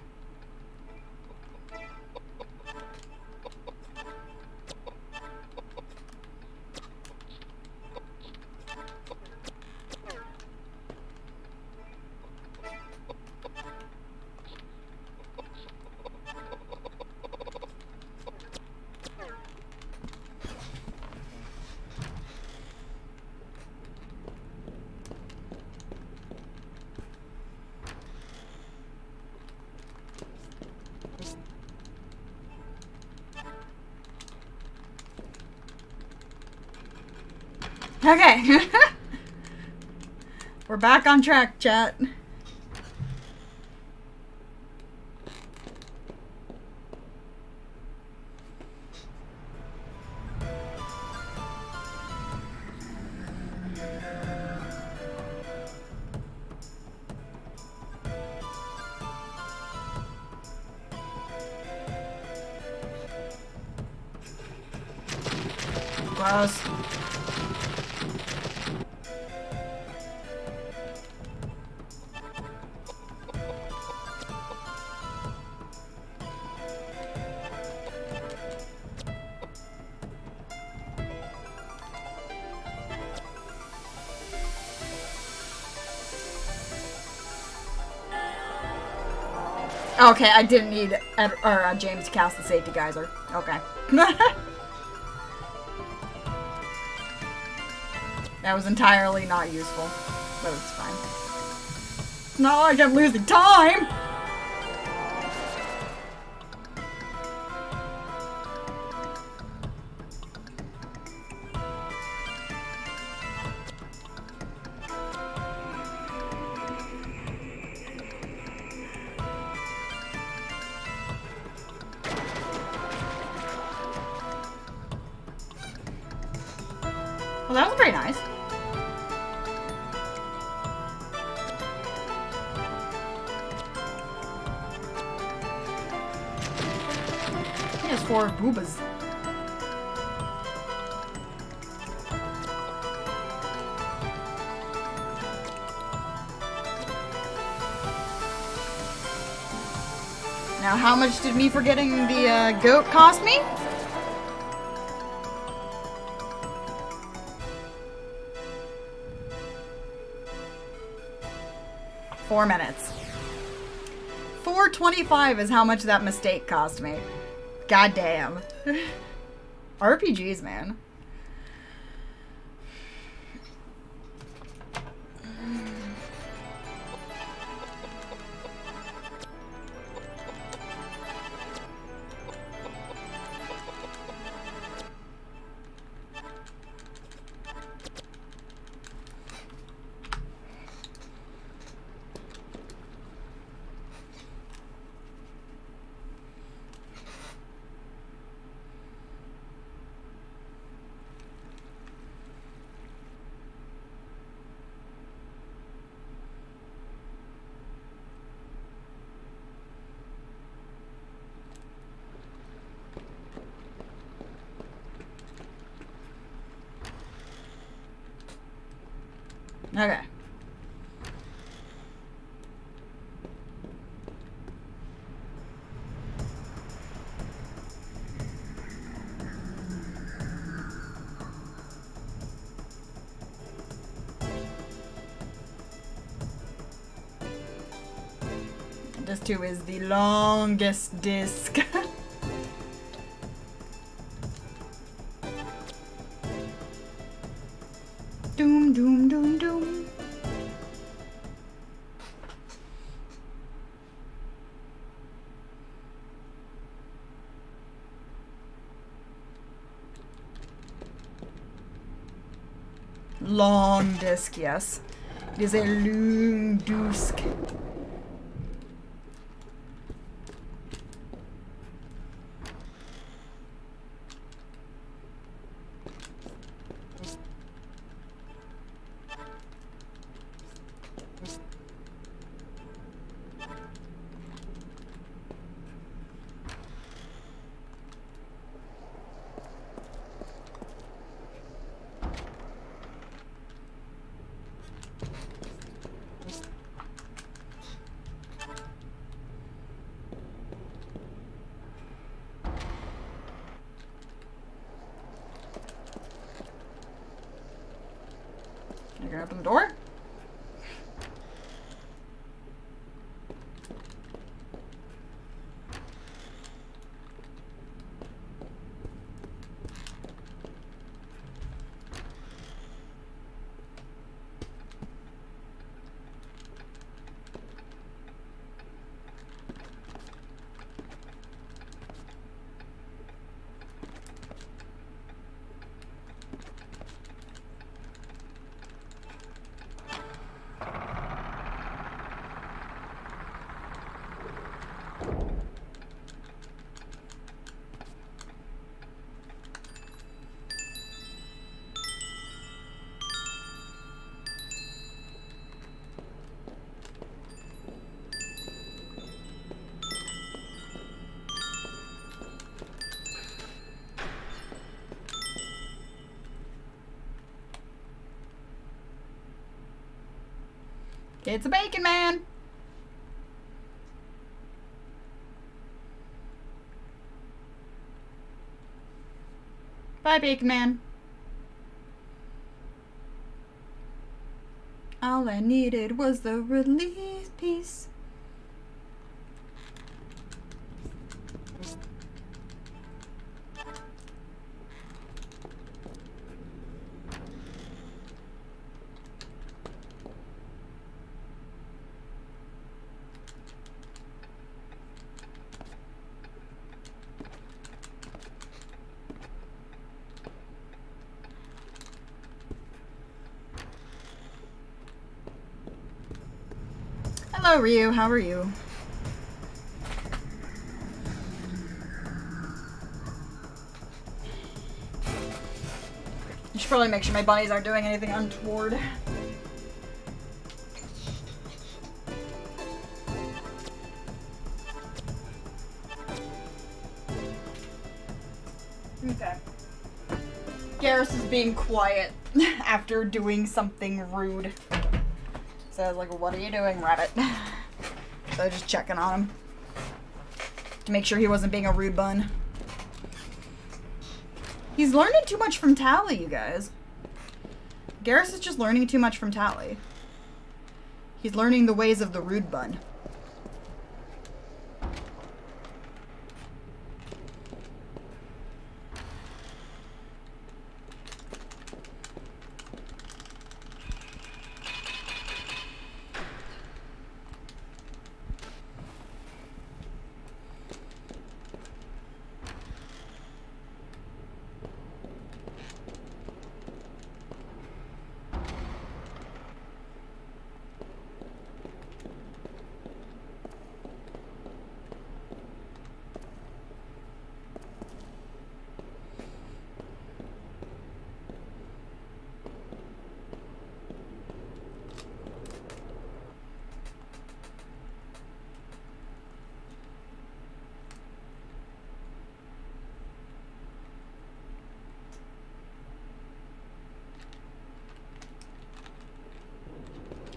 Okay. We're back on track, chat. Gross. Okay, I didn't need Ed or uh, James to cast the safety geyser. Okay. That was entirely not useful, but it's fine. It's not like I'm losing time! Well, that was pretty nice. He has four boobas. Now, how much did me forgetting the uh, goat cost me? Four minutes. four twenty-five is how much that mistake cost me. God damn. R P Gs, man. Okay. Disc two is the longest disc. Doom, doom, doom, doom. Long disc, yes. It is a long disc. You're gonna open the door? It's a bacon man. Bye, bacon man. All I needed was the release piece. Hello, Ryu. How are you? You should probably make sure my bunnies aren't doing anything untoward. Okay. Garrus is being quiet after doing something rude. So I was like, what are you doing, Rabbit? So I was just checking on him. To make sure he wasn't being a rude bun. He's learning too much from Tally, you guys. Garrus is just learning too much from Tally. He's learning the ways of the rude bun.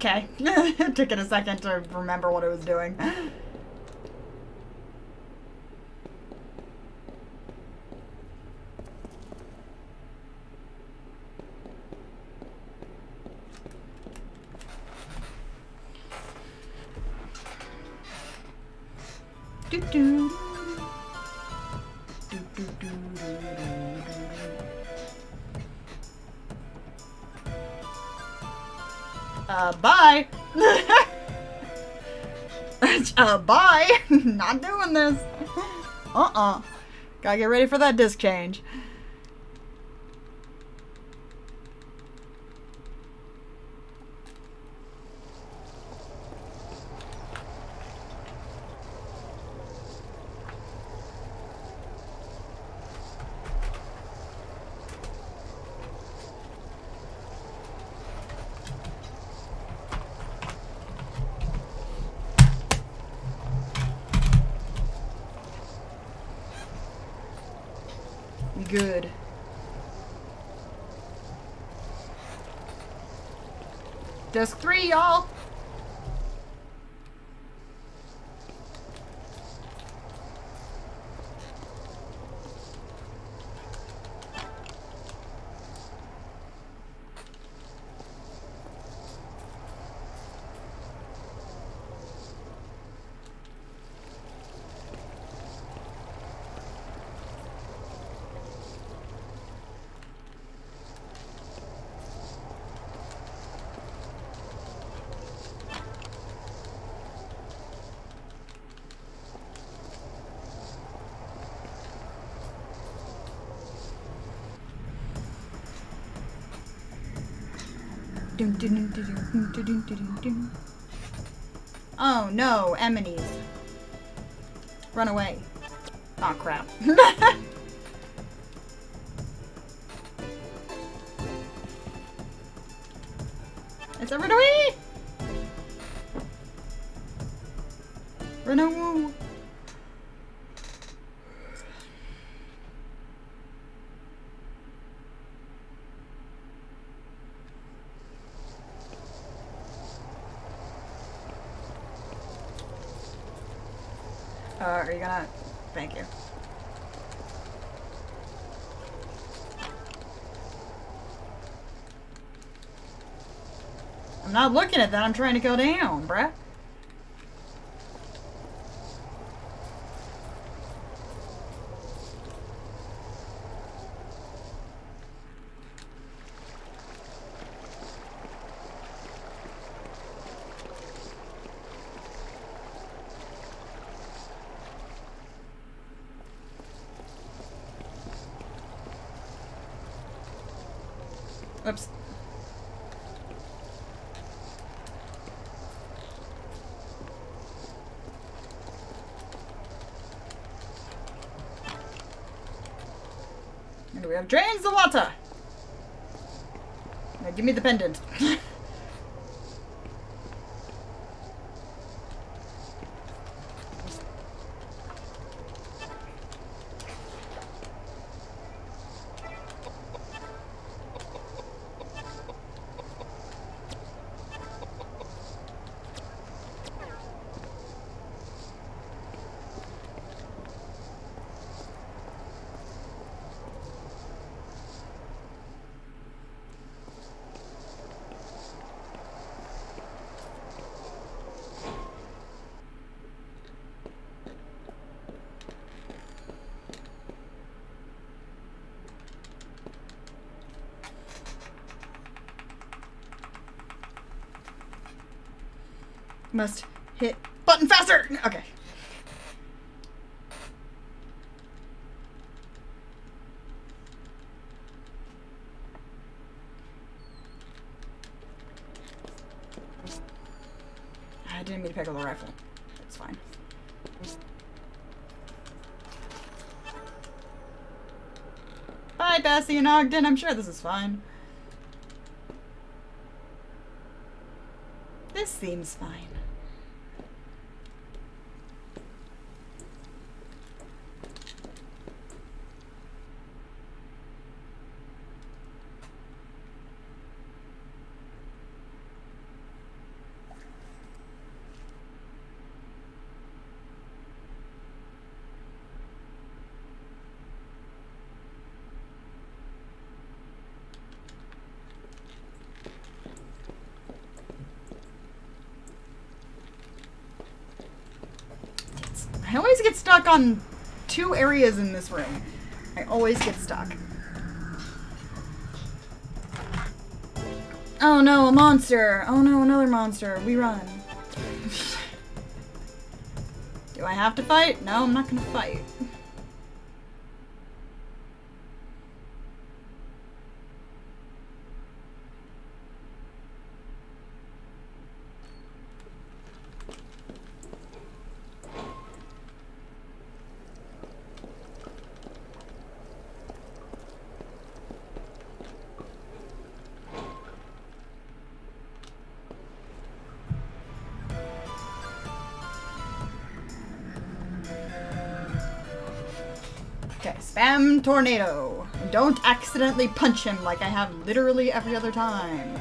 Okay. It took it a second to remember what it was doing. Do -do. Do -do -do -do -do. Uh, bye. uh, bye. Not doing this. Uh-uh. Gotta get ready for that disc change. Good. Disc three, y'all. Oh no, Emmonies. Run away. Aw, oh, crap. It's a Renawee! Renawoo! Uh, are you gonna... Thank you. I'm not looking at that, I'm trying to go down, bruh. Oops. And we have drains the water. Now give me the pendant. Must hit button faster! Okay. I didn't mean to pick up the rifle. It's fine. Bye, Bessie and Ogden. I'm sure this is fine. This seems fine. I always get stuck on two areas in this room. I always get stuck. Oh no, a monster! Oh no, another monster. We run. Do I have to fight? No, I'm not gonna fight. Okay, spam tornado. And don't accidentally punch him like I have literally every other time.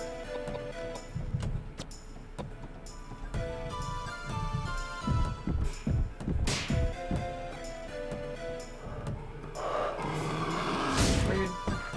Rude.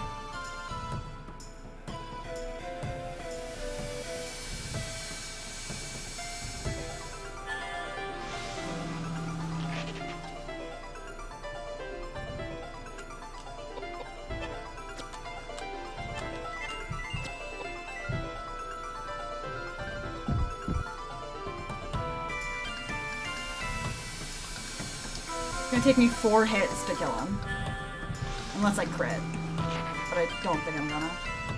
It's gonna take me four hits to kill him. Unless I crit. But I don't think I'm gonna.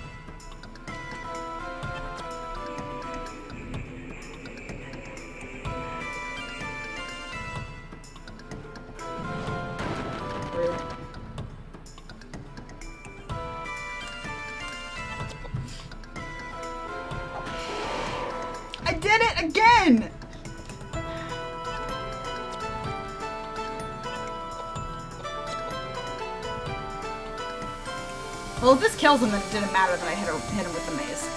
Rude. I did it again! Well, if this kills him, then it didn't matter that I hit, her, hit him with the mace.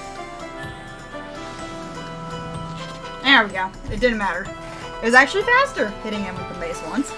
There we go. It didn't matter. It was actually faster hitting him with the mace once.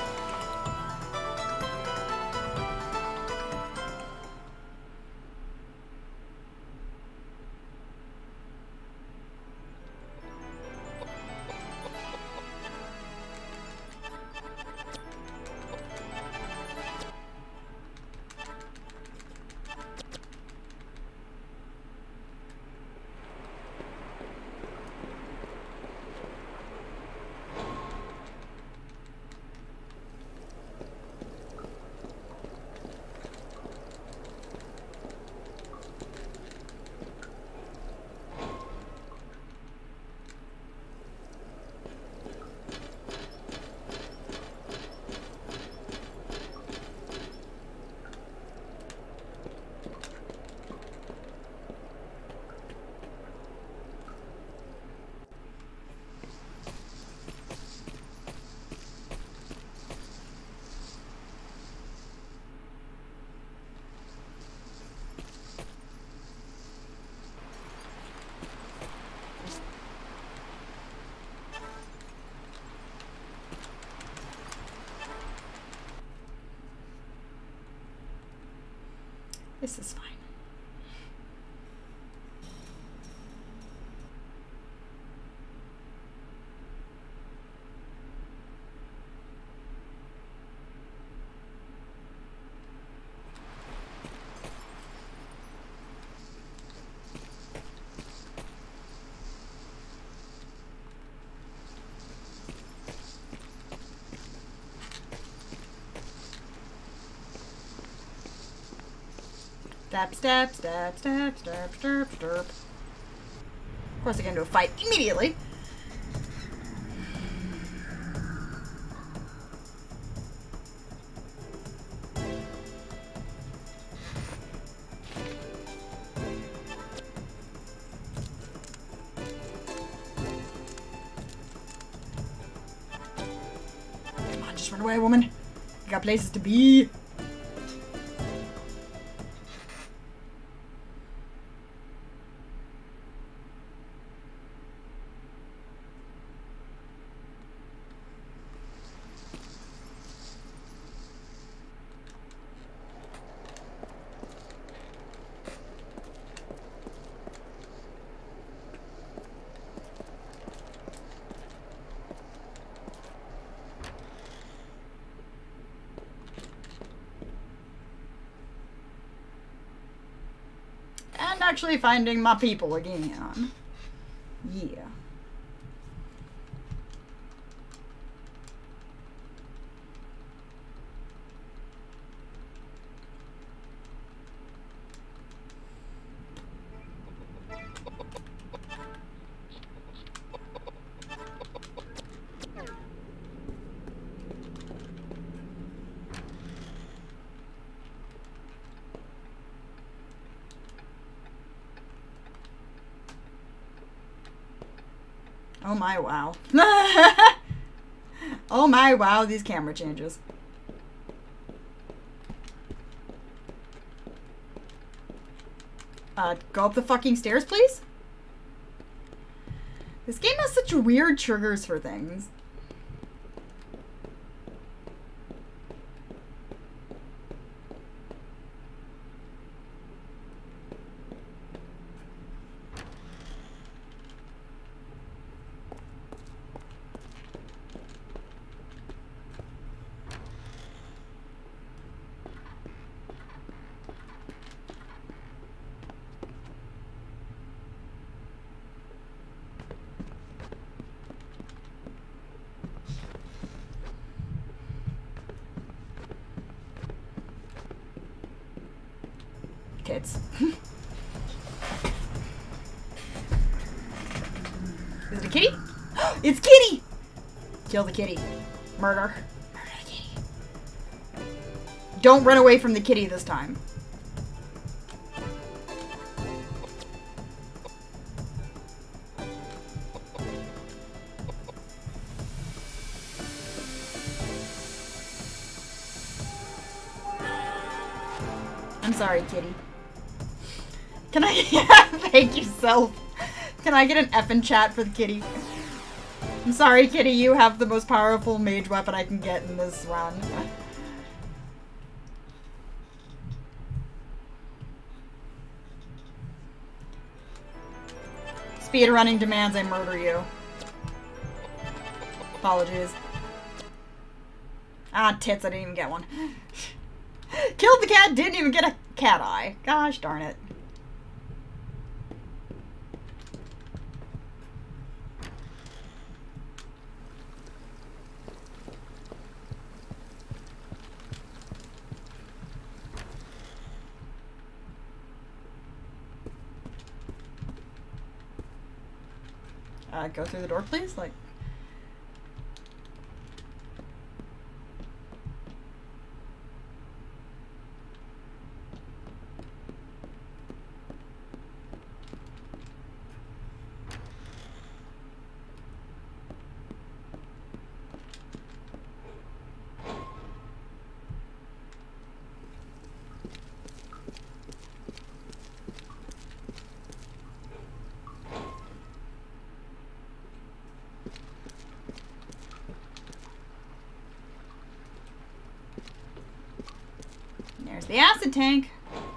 This is fine. Stab, stab, stab, stab, stab, stab, stab. Of course I get into a fight immediately. Come on, just run away, woman. You got places to be. actually finding my people again. Yeah. Oh my wow. Oh my wow, these camera changes. Uh, go up the fucking stairs, please? This game has such weird triggers for things. Tits. Is it a kitty? It's Kitty! Kill the kitty. Murder. Murder the kitty. Don't run away from the kitty this time. I'm sorry, kitty. Can I thank yourself? Can I get an F in chat for the kitty? I'm sorry, kitty, you have the most powerful mage weapon I can get in this run. Speedrunning demands I murder you. Apologies. Ah, tits, I didn't even get one. Killed the cat, didn't even get a cat eye. Gosh darn it. Uh, go through the door, please? Like... There's the acid tank.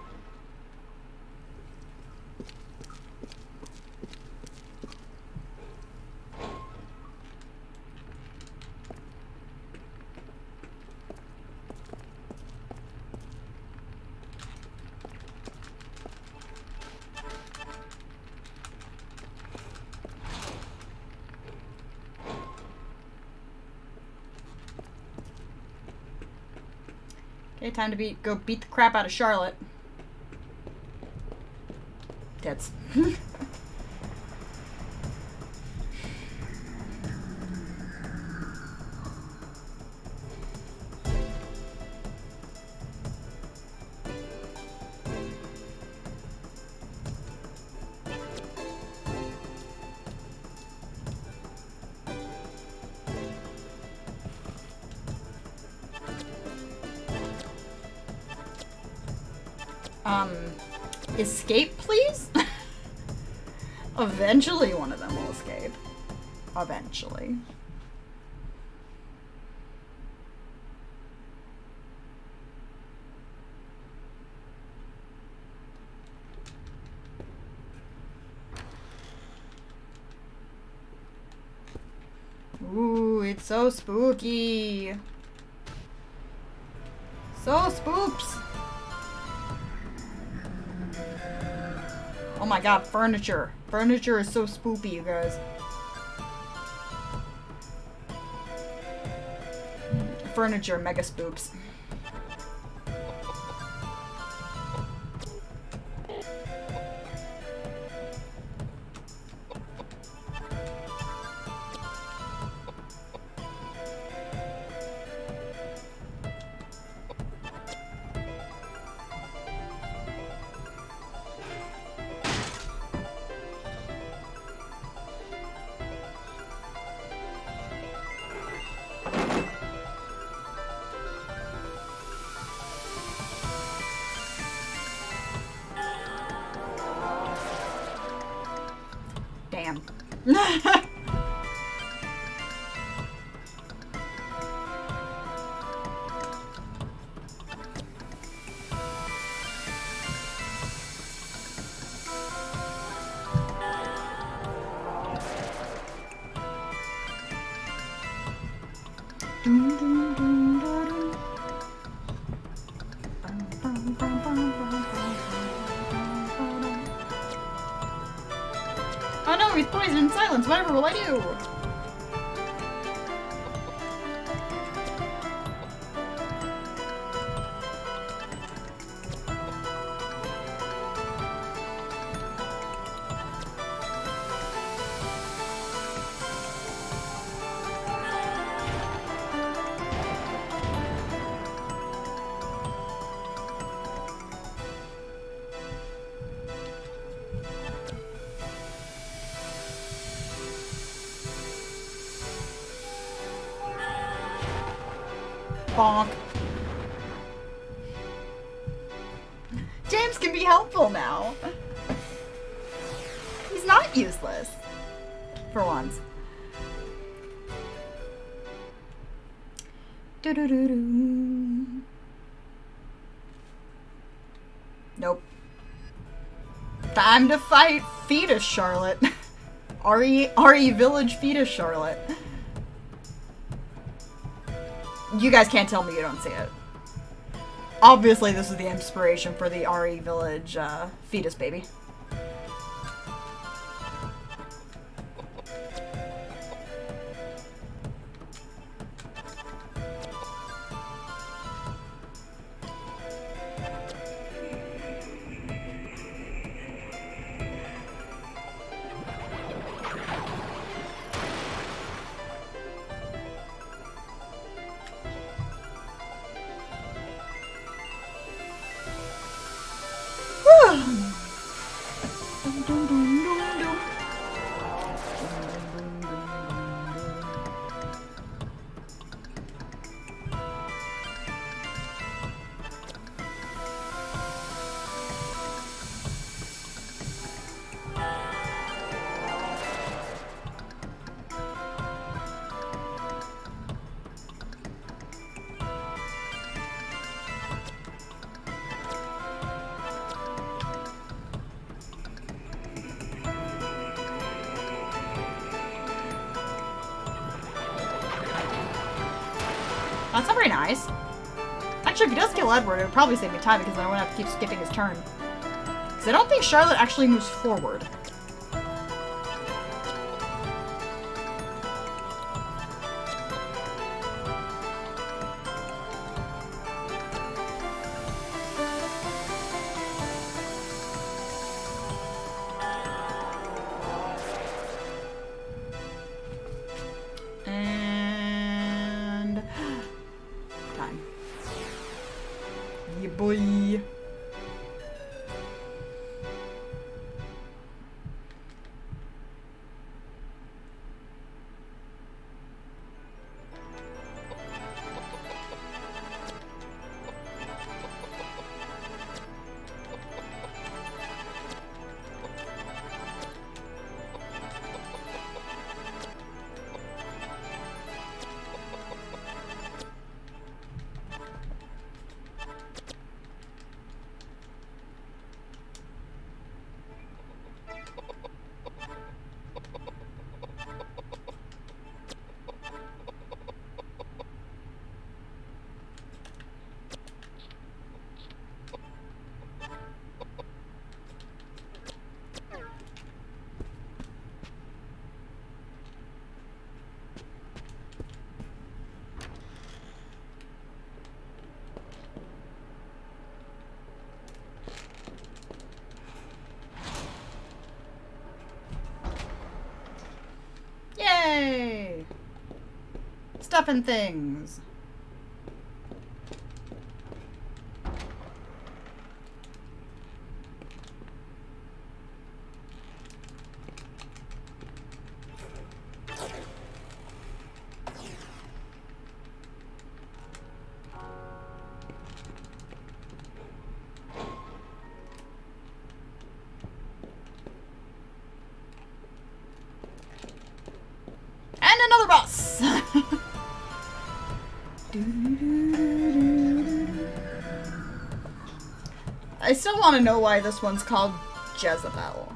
Okay, time to beat go beat the crap out of Charlotte. Tits. Um, escape, please? Eventually one of them will escape. Eventually. Ooh, it's so spooky. So spoops. Oh my god, furniture. Furniture is so spoopy, you guys. Furniture, mega spoops. Damn. Dun, dun, dun, dun, dun. Bum, bum, bum, bum, bum, bum, bum, bum. Oh no, he's poisoned in silence. Whatever will I do? Bonk. James can be helpful now. He's not useless. For once. Do -do -do -do. Nope. Time to fight Fetus Charlotte. R E R E Village Fetus Charlotte. You guys can't tell me you don't see it. Obviously, this is the inspiration for the R E Village uh, fetus baby. That's not very nice. Actually, if he does kill Edward, it would probably save me time because then I wouldn't have to keep skipping his turn. Because I don't think Charlotte actually moves forward. Boy. stuff and things. And another boss! I still want to know why this one's called Jezebel.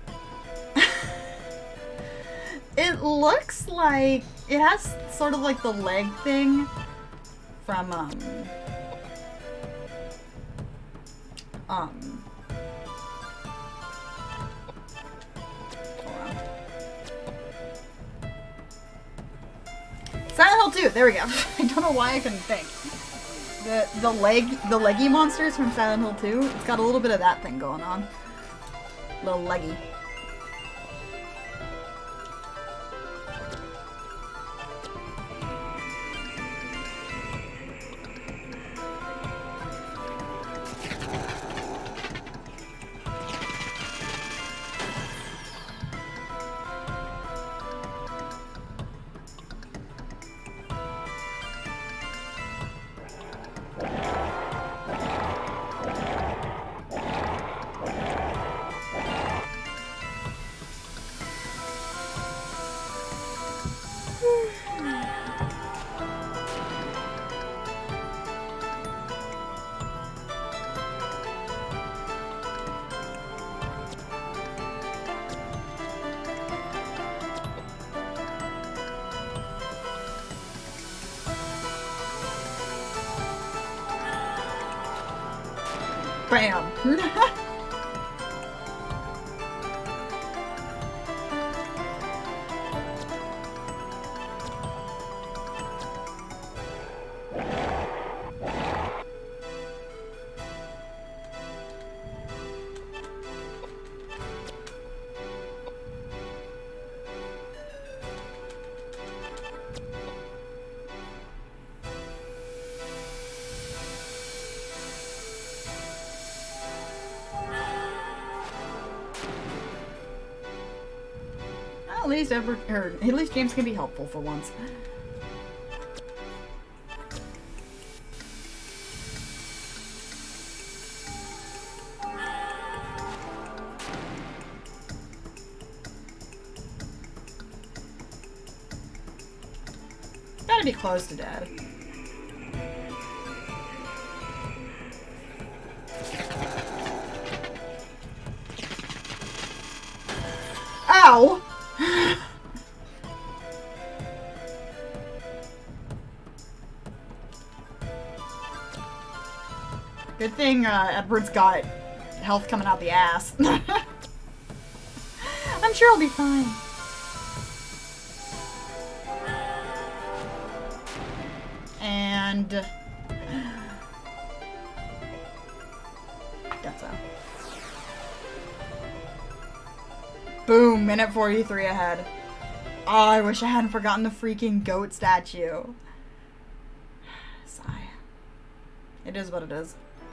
It looks like it has sort of like the leg thing from um um hold on. Silent Hill two, there we go. I don't know why I couldn't think. The the leg the leggy monsters from Silent Hill two, it's got a little bit of that thing going on. Little leggy. Bam! At least ever, or at least James can be helpful for once. Gotta be close to dead. Ow! Good thing uh, Edward's got health coming out the ass. I'm sure he'll be fine. And... That's a... Boom! Minute forty-three ahead. Oh, I wish I hadn't forgotten the freaking goat statue. Sigh. It is what it is.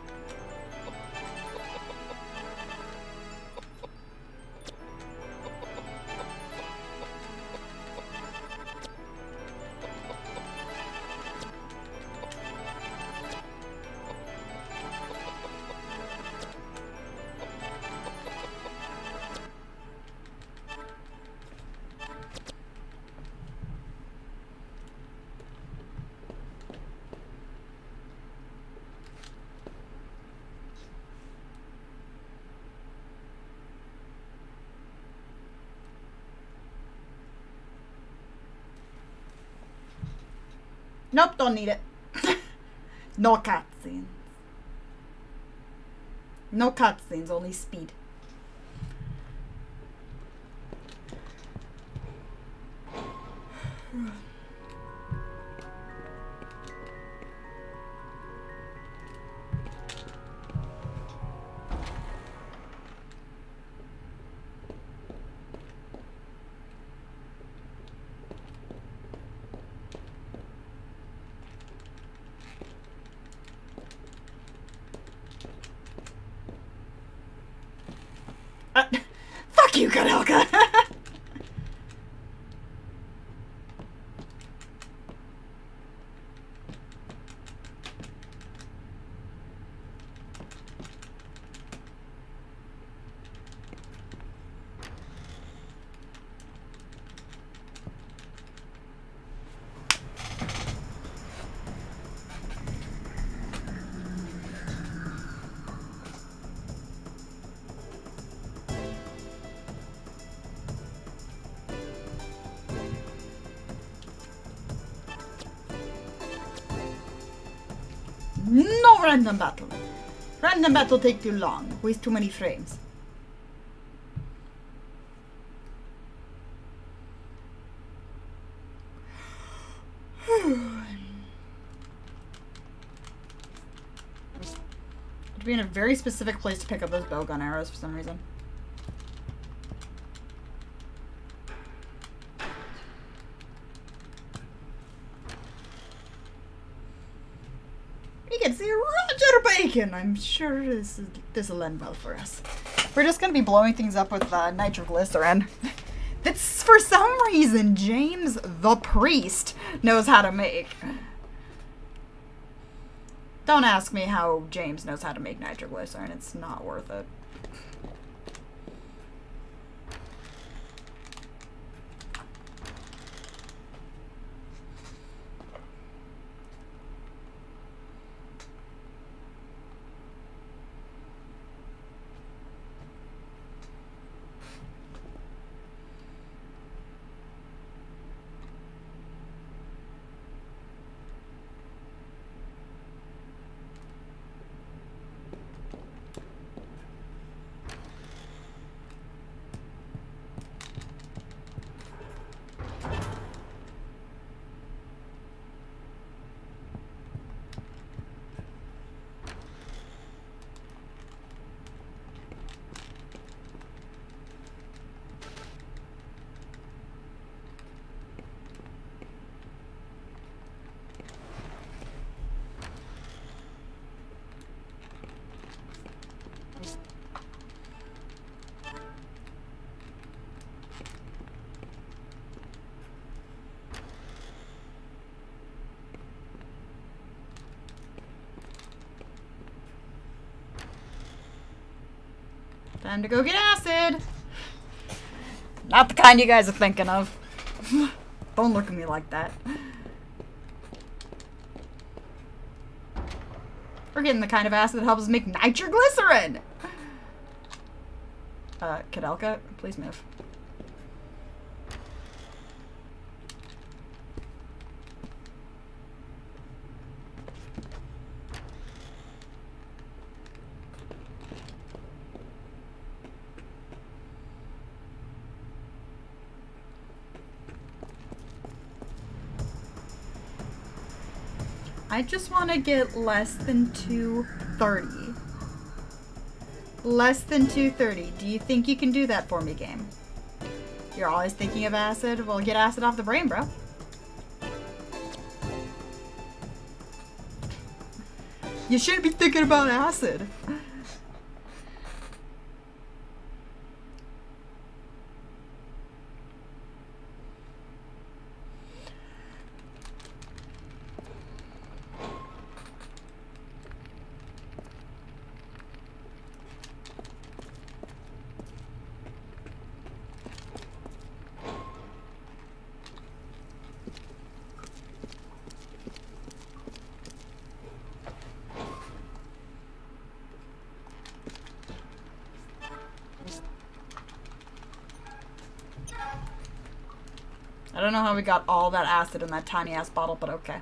Nope, don't need it. No cutscenes. No cutscenes, only speed. Kadelka. No random battle. Random battle take too long. Waste too many frames. To be in a very specific place to pick up those bowgun arrows for some reason. We can see Roger Bacon. I'm sure this is this will end well for us. We're just gonna be blowing things up with uh, nitroglycerin. That's for some reason James the Priest knows how to make. Don't ask me how James knows how to make nitroglycerin. It's not worth it. Time to go get acid! Not the kind you guys are thinking of. Don't look at me like that. We're getting the kind of acid that helps us make nitroglycerin! Uh, Kadelka, please move. I just want to get less than two thirty. Less than two thirty. Do you think you can do that for me, game? You're always thinking of acid? Well, get acid off the brain, bro. You shouldn't be thinking about acid. I don't know how we got all that acid in that tiny ass bottle, but okay.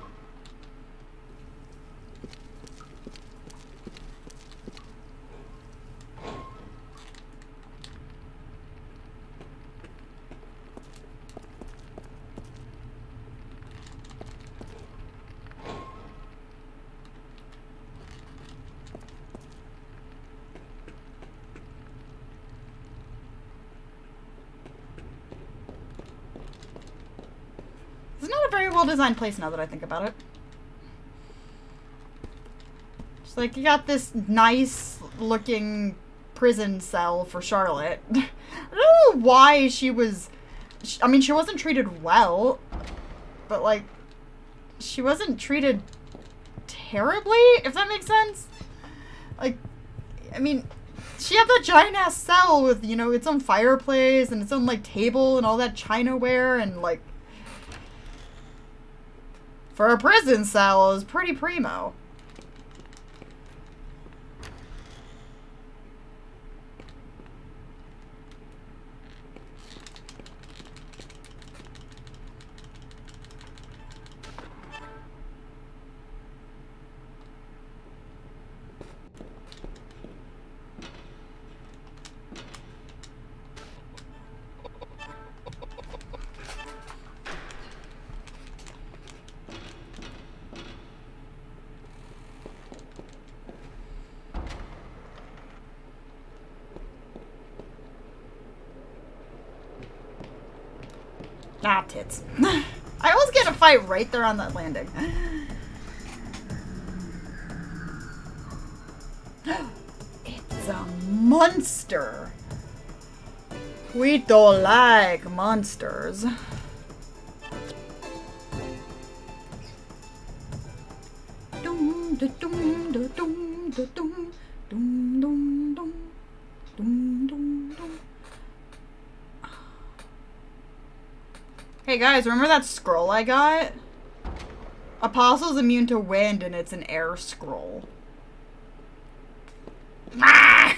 Well-designed place now that I think about it. It's like you got this nice looking prison cell for Charlotte. I don't know why she was... I mean, she wasn't treated well, but, like, she wasn't treated terribly, if that makes sense. Like, I mean, she had that giant-ass cell with, you know, its own fireplace and its own, like, table and all that chinaware and, like... For a prison cell, it was pretty primo. Ah, tits. I always get a fight right there on that landing. It's a monster. We don't like monsters. Dum da dum da dum da dum dum dum dum dum dum dum. Hey guys, remember that scroll I got? Apostle's immune to wind and it's an air scroll. Ah!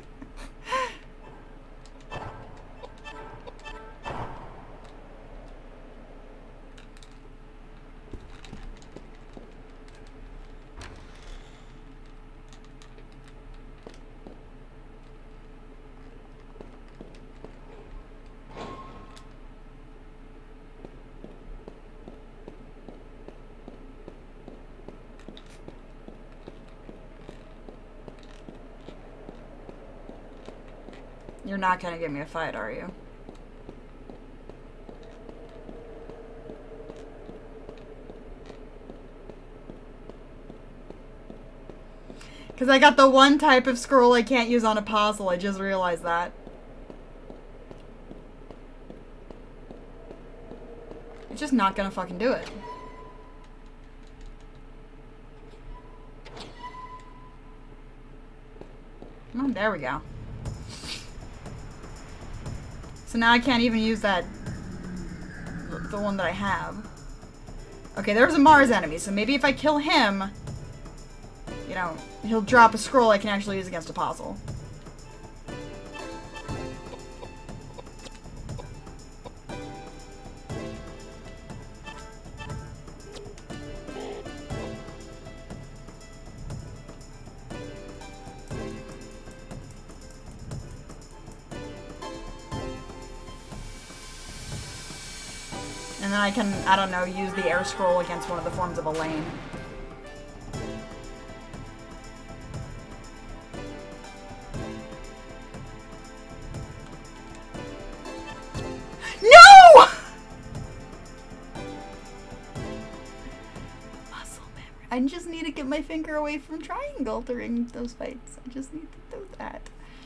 You're not gonna give me a fight, are you? Because I got the one type of scroll I can't use on Apostle, I just realized that. You're just not gonna fucking do it. Come on, there we go. So now I can't even use that, the one that I have. Okay, there's a Mars enemy, so maybe if I kill him, you know, he'll drop a scroll I can actually use against Apostle. And then I can, I don't know, use the air scroll against one of the forms of Elaine. No! Muscle memory. I just need to get my finger away from triangle during those fights. I just need to do that.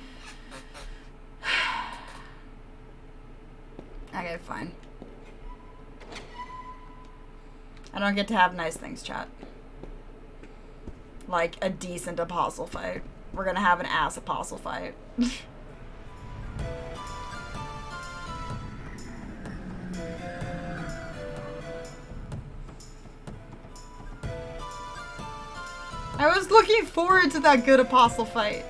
Okay, fine. I don't get to have nice things, chat. Like a decent Apostle fight. We're gonna have an ass Apostle fight. I was looking forward to that good Apostle fight.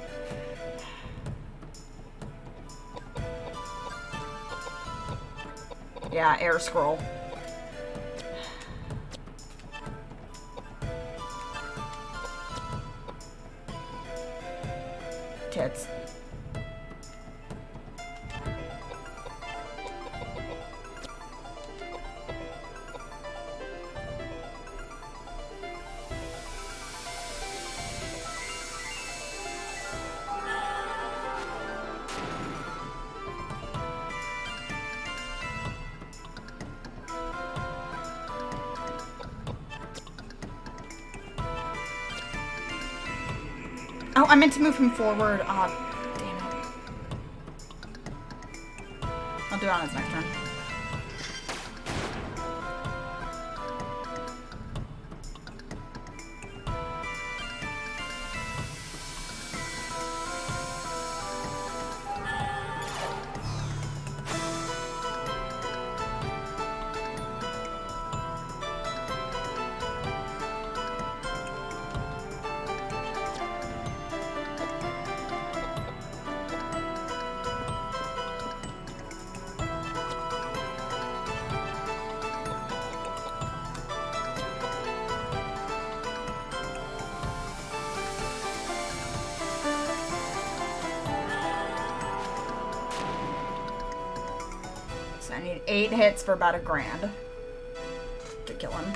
Yeah, air scroll. Tits. Oh, I meant to move him forward. Oh, damn it. I'll do it on his next turn. I need eight hits for about a grand to kill him.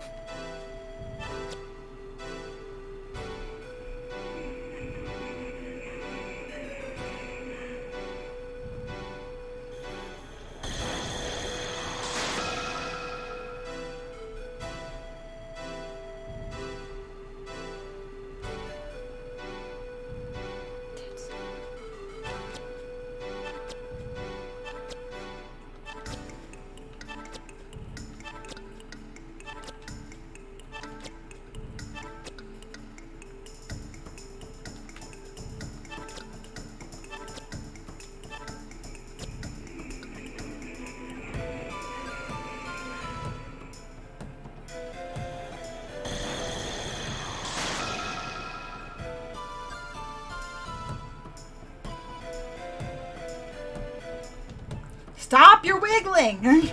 Stop your wiggling!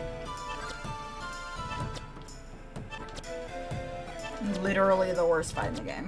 Literally the worst fight in the game.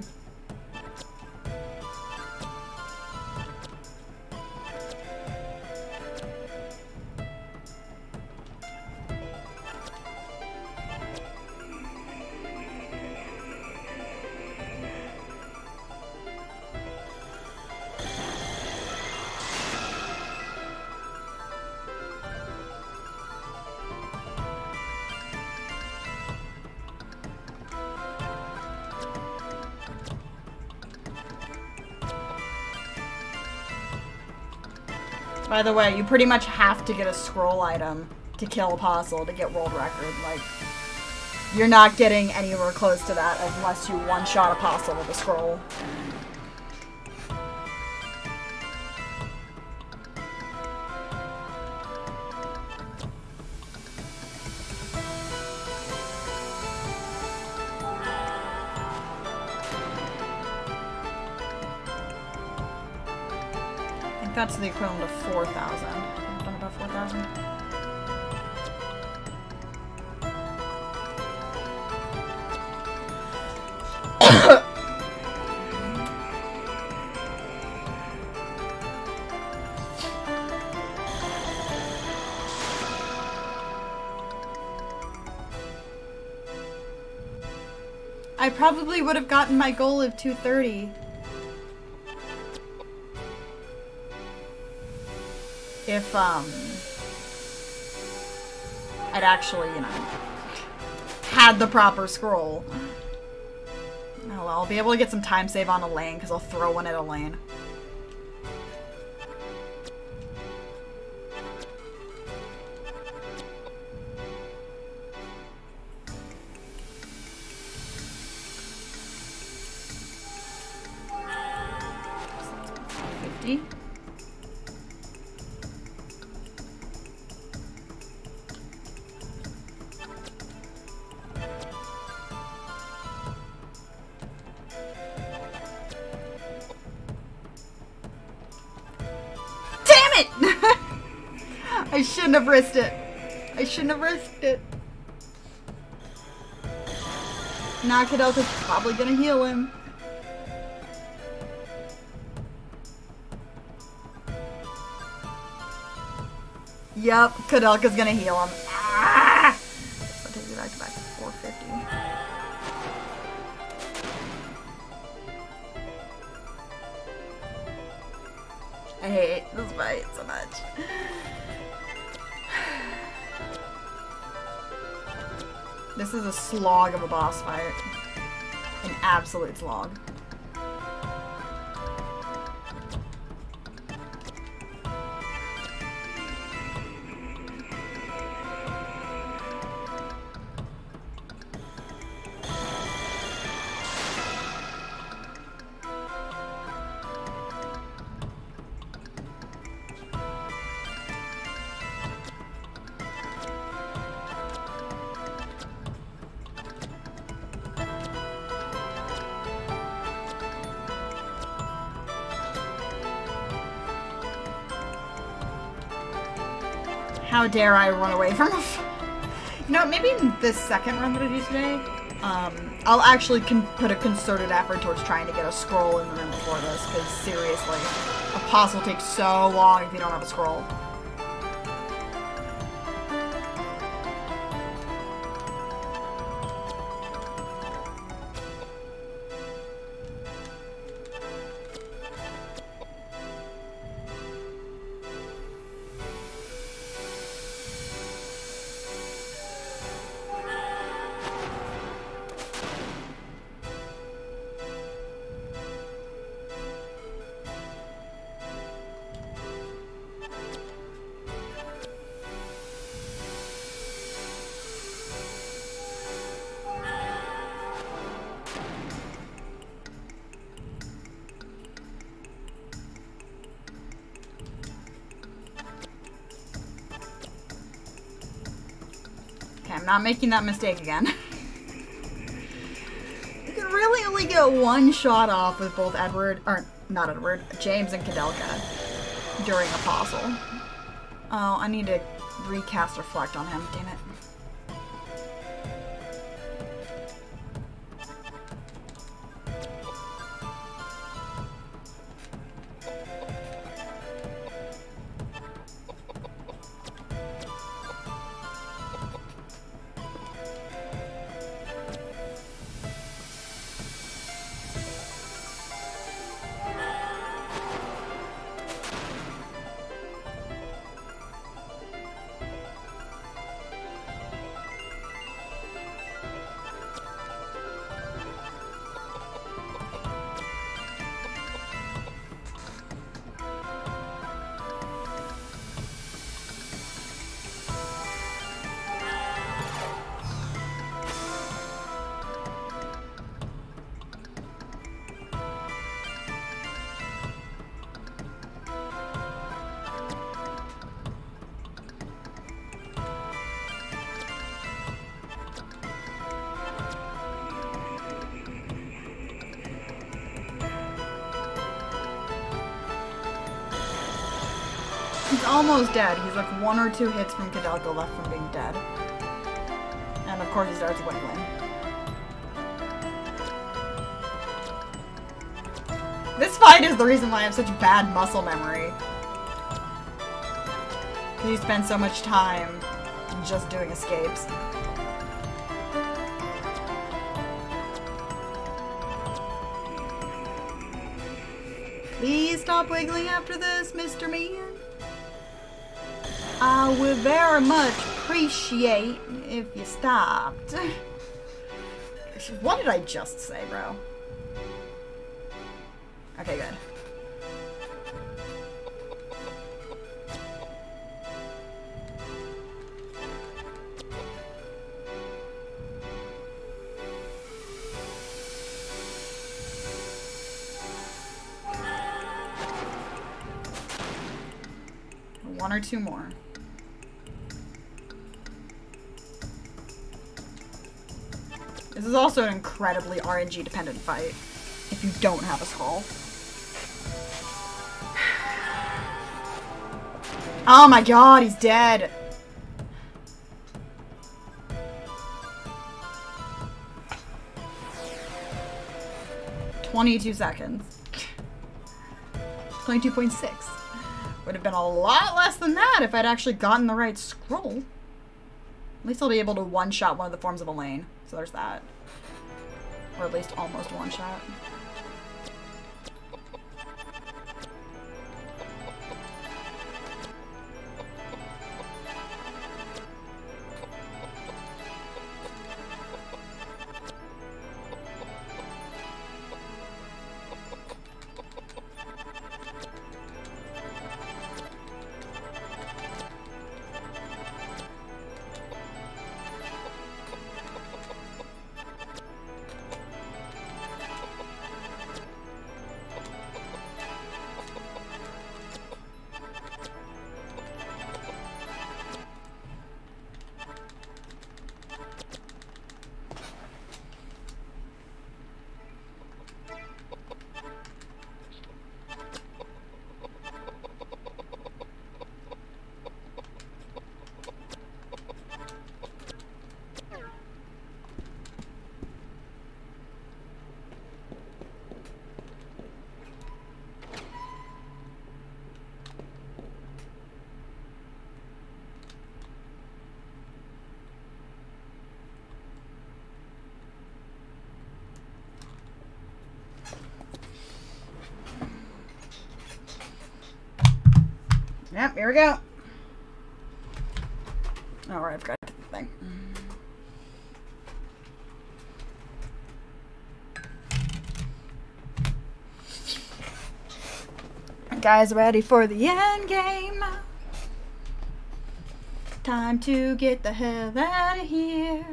By the way, you pretty much have to get a scroll item to kill Apostle to get world record. Like, you're not getting anywhere close to that unless you one-shot Apostle with a scroll. That's the equivalent of four thousand. I've done about four thousand. I probably would have gotten my goal of two thirty. If, um, I'd actually, you know, had the proper scroll. Oh well, I'll be able to get some time save on a lane, because I'll throw one at a lane. fifty. I shouldn't have risked it. I shouldn't have risked it. Now Kudelka's probably gonna heal him. Yep, Kudelka's gonna heal him. Ah! So take it back to back to four fifty. I hate this fight so much. This is a slog of a boss fight. An absolute slog. How dare I run away from him? You know, maybe in this second run that I do today, um, I'll actually con put a concerted effort towards trying to get a scroll in the room before this, because seriously, a puzzle takes so long if you don't have a scroll. I'm not making that mistake again. You can really only get one shot off with both Edward, or not Edward, James and Kadelka during a puzzle. Oh, I need to recast Reflect on him, damn it. He's almost dead. He's like one or two hits from Kadelka left from being dead. And of course he starts wiggling. This fight is the reason why I have such bad muscle memory. You spend so much time just doing escapes. Please stop wiggling after this, Mister Man. I would very much appreciate if you stopped. What did I just say, bro? Okay, good. One or two more. This is also an incredibly R N G dependent fight if you don't have a skull. Oh my god, he's dead! twenty-two seconds. twenty-two point six. Would have been a lot less than that if I'd actually gotten the right scroll. At least I'll be able to one-shot one of the forms of Elaine. So there's that. Or at least almost one-shot. here we go. Oh, right, I forgot the thing. Guys, ready for the end game? Time to get the hell out of here.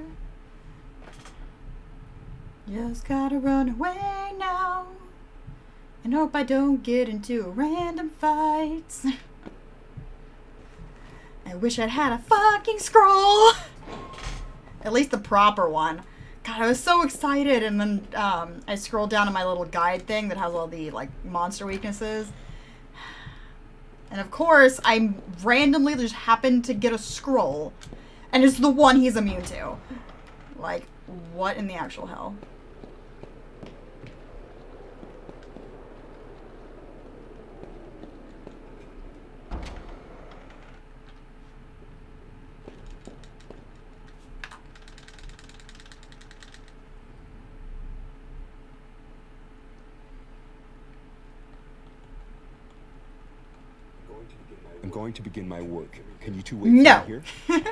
Just gotta run away now. And hope I don't get into a random fight. I wish I'd had a fucking scroll. At least the proper one. God, I was so excited, and then um, I scrolled down to my little guide thing that has all the like monster weaknesses. And of course, I randomly just happened to get a scroll. And it's the one he's immune to. Like, what in the actual hell? I'm going to begin my work. Can you two wait no. for me here?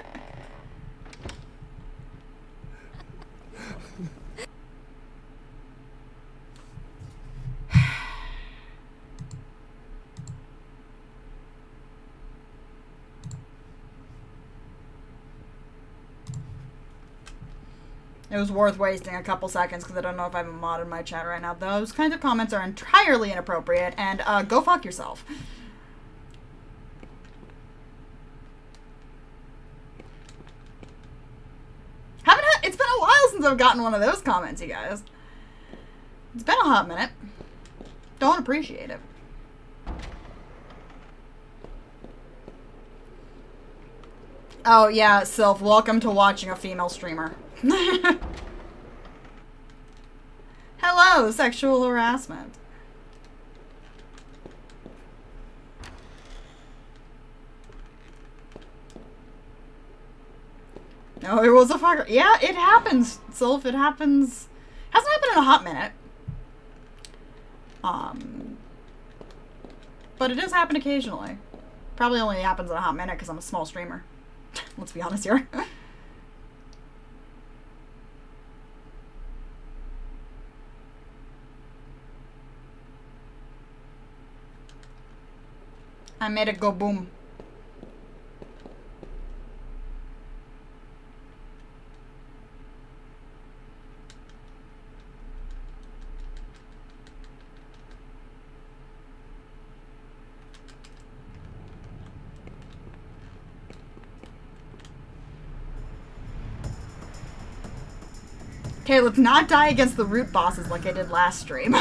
It was worth wasting a couple seconds because I don't know if I have a mod in my chat right now. Those kinds of comments are entirely inappropriate, and uh, go fuck yourself. Haven't had, it's been a while since I've gotten one of those comments, you guys. It's been a hot minute. Don't appreciate it. Oh yeah, Sylph, welcome to watching a female streamer. Hello, sexual harassment. No, it was a fucker. Yeah, it happens, Sylph. It happens. Hasn't happened in a hot minute. Um, but it does happen occasionally. Probably only happens in a hot minute because I'm a small streamer. Let's be honest here. I made it go boom. Okay, let's not die against the root bosses like I did last stream.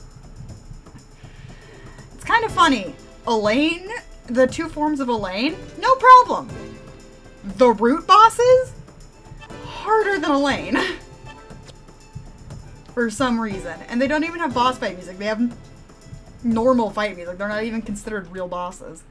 It's kind of funny. Elaine, the two forms of Elaine, no problem. The root bosses, harder than Elaine. For some reason. And they don't even have boss fight music. They have normal fight music. They're not even considered real bosses.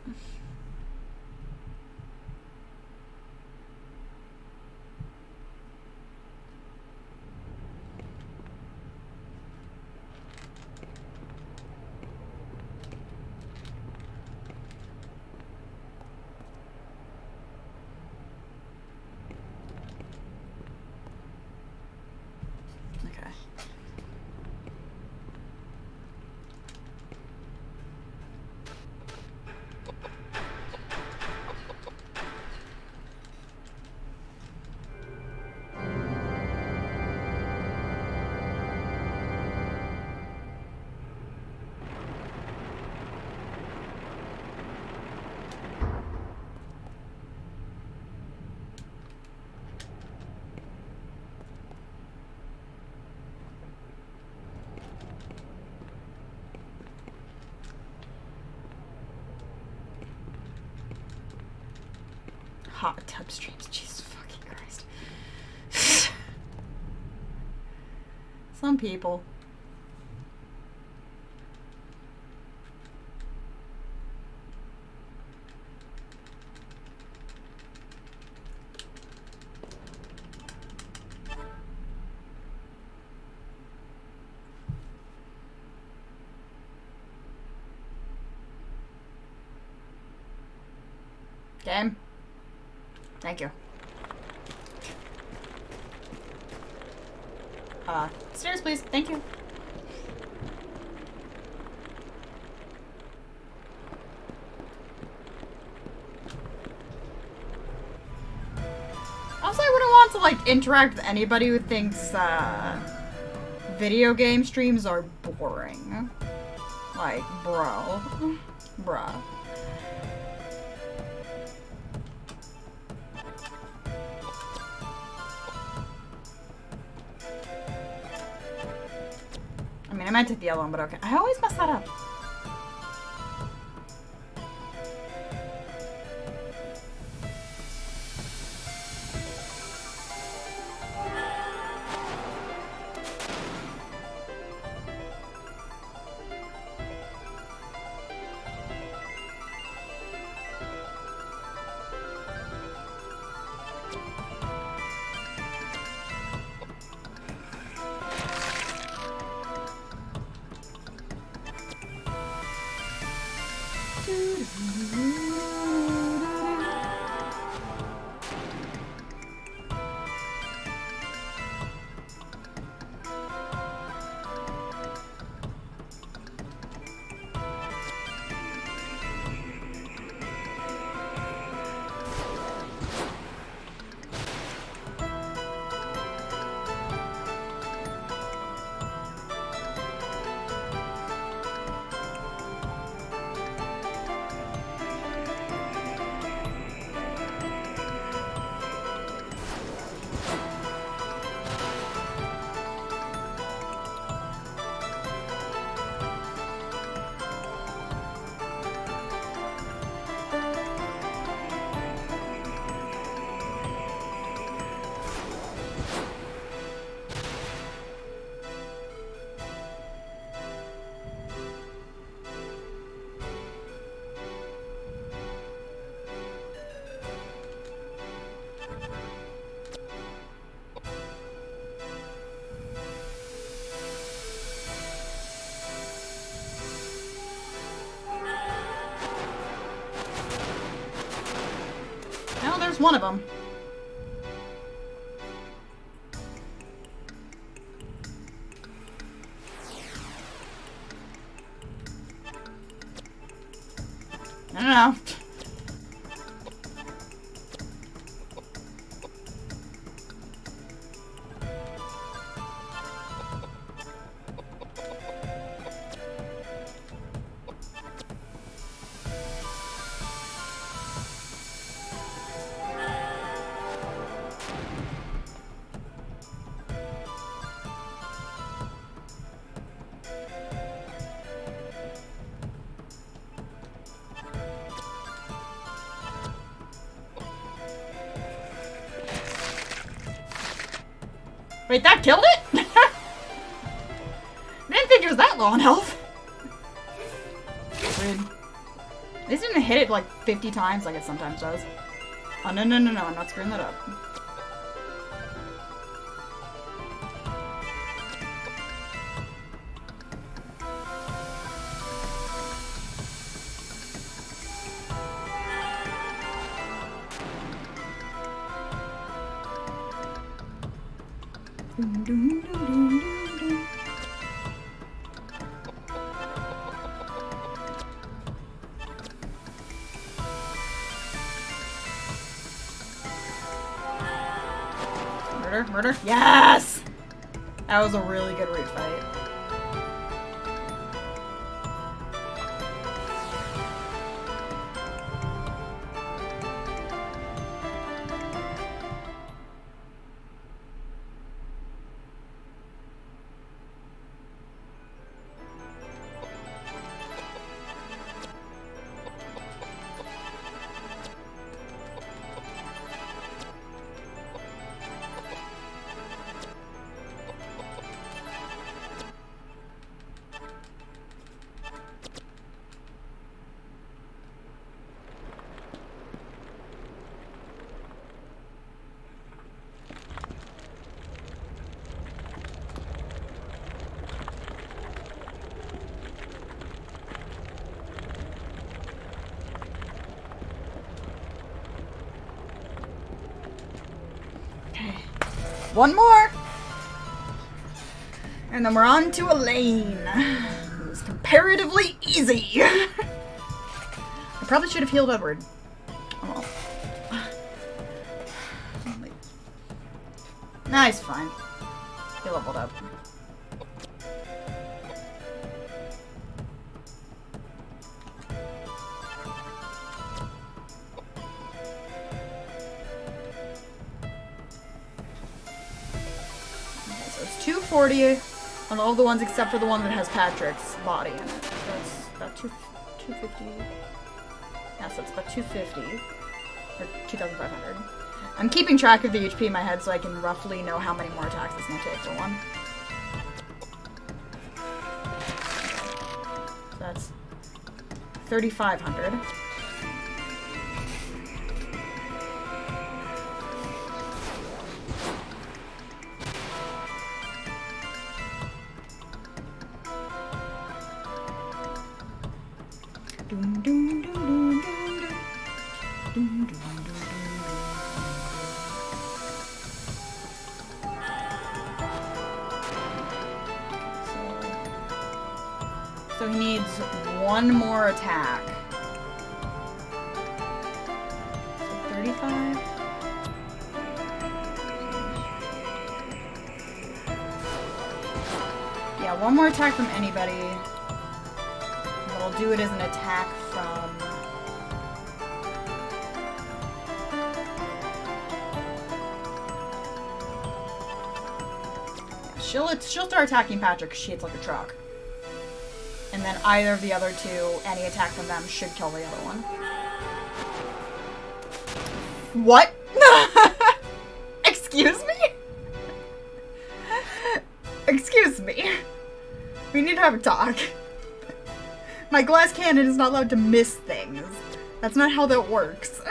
Hot tub streams, Jesus fucking Christ. Some people. Game. Thank you. Uh, stairs, please. Thank you. Also, I wouldn't want to, like, interact with anybody who thinks, uh, video game streams are boring. Like, bro. Bruh. I mean, I meant to hit the yellow one, but okay. I always mess that up. One of them. I don't know. Wait, that killed it? I didn't think it was that low on health. Weird. This didn't hit it like fifty times like it sometimes does. Oh, no, no, no, no. I'm not screwing that up. Murder, murder. Yes! That was a really good root fight. One more! And then we're on to Elaine. It was comparatively easy. I probably should have healed Edward. Oh. Nah, he's fine. He leveled up. Okay, so it's two forty on all the ones except for the one that has Patrick's body in it. So it's about two, 250. Yeah, so it's about two fifty. Or two thousand five hundred. I'm keeping track of the H P in my head so I can roughly know how many more attacks it's going to take for one. So that's thirty-five hundred. Doom, doom, doom, doom, doom, doom. Doom, doom, doom. So he needs one more attack. So thirty-five. Yeah, one more attack from anybody. But I'll do it as an attack from... She'll, she'll start attacking Patrick because she hits like a truck. And then either of the other two, any attack from them should kill the other one. What? Excuse me? Excuse me. We need to have a talk. My glass cannon is not allowed to miss things. That's not how that works.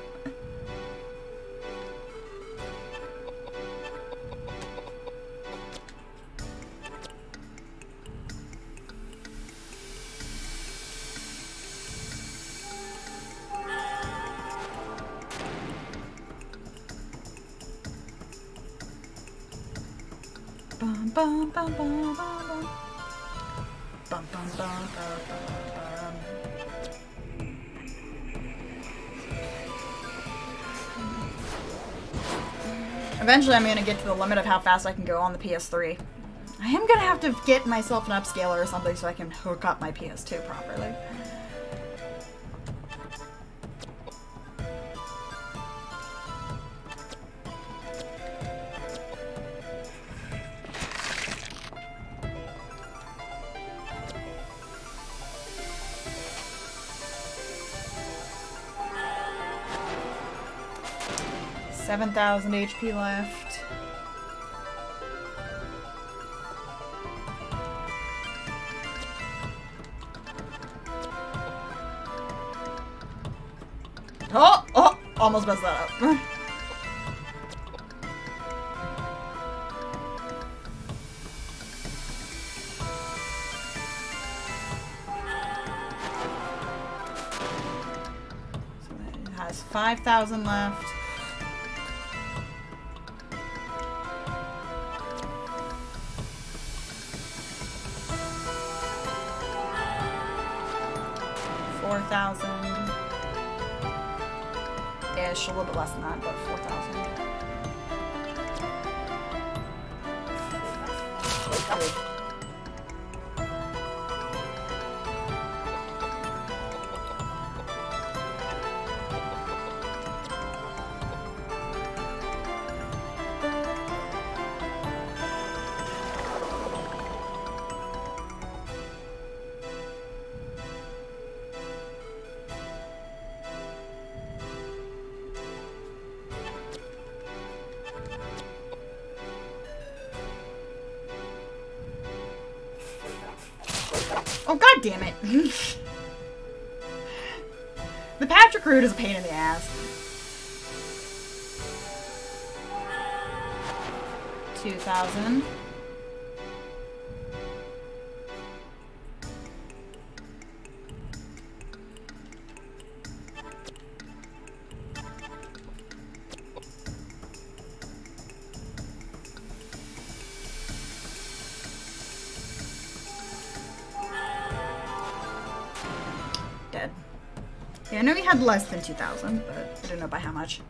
Bum, bum, bum, bum, bum, bum. Bum, bum, bum, bum, bum, bum. Eventually I'm gonna get to the limit of how fast I can go on the P S three. I am gonna have to get myself an upscaler or something so I can hook up my P S two properly. seven thousand H P left. Oh! Oh! Almost messed that up. So it has five thousand left. four thousand. Ish, a little bit less than that, but four thousand. Oh, god damn it. The Patrick route is a pain in the ass. two thousand. Okay, I know he had less than two thousand, but I don't know by how much.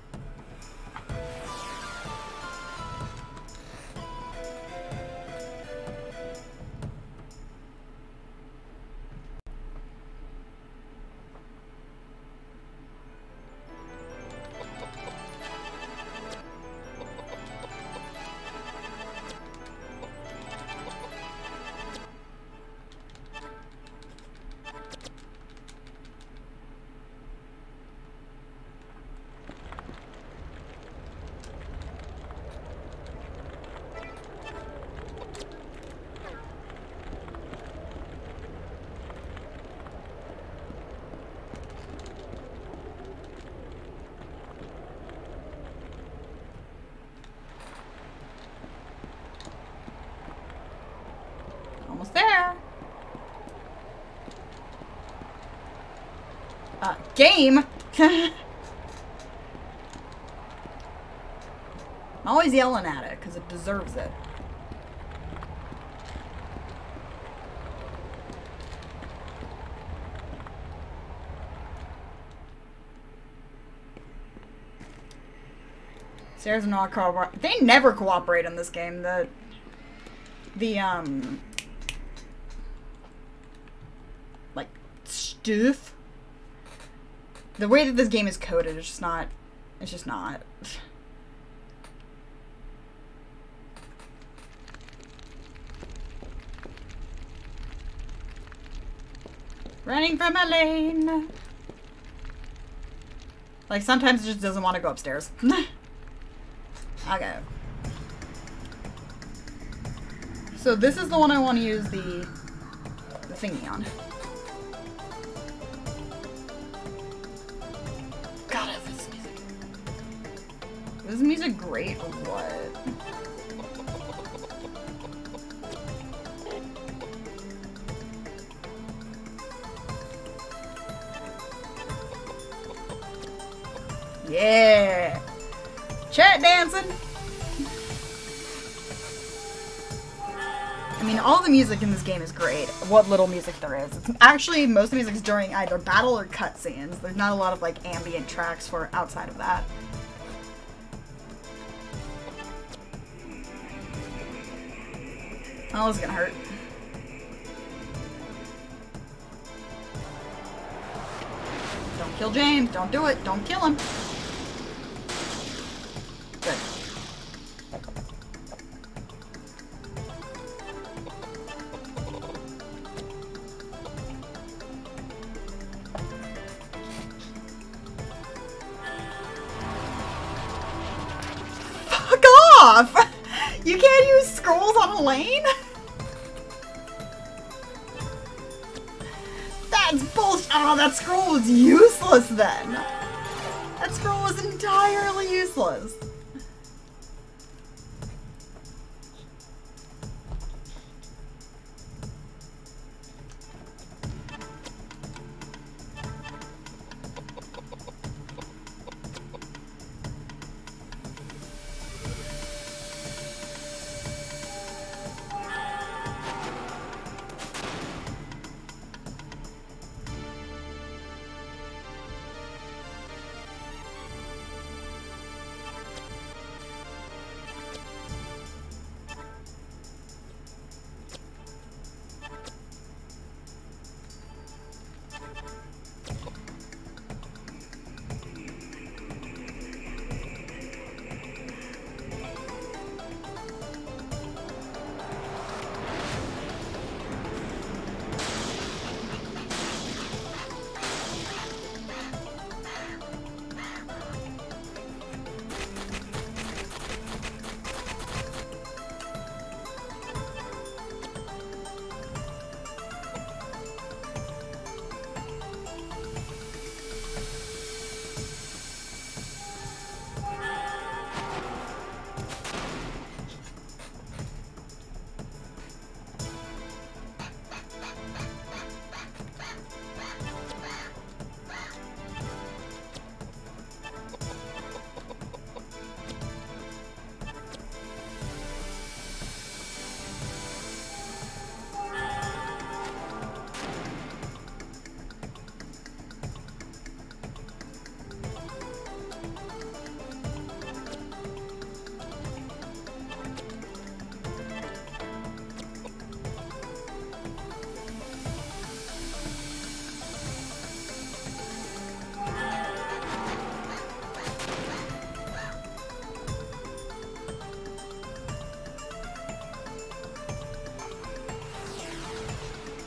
Almost there. Uh, game? I'm always yelling at it because it deserves it. Stairs not cooperate. They never cooperate in this game. The the um like stuff. The way that this game is coded is just not. It's just not. Running from a lane. Like sometimes it just doesn't want to go upstairs. Okay. So this is the one I want to use the the thingy on. God, is this music? Is this music great or what? Yeah! Chat dancing! I mean, all the music in this game is great. What little music there is. It's actually, most of the music is during either battle or cutscenes. There's not a lot of, like, ambient tracks for outside of that. Oh, this is gonna hurt. Don't kill James. Don't do it. Don't kill him. Good. Fuck off! You can't use scrolls on a lane? That's bullshit. Oh, that scroll was useless then. That scroll was entirely useless.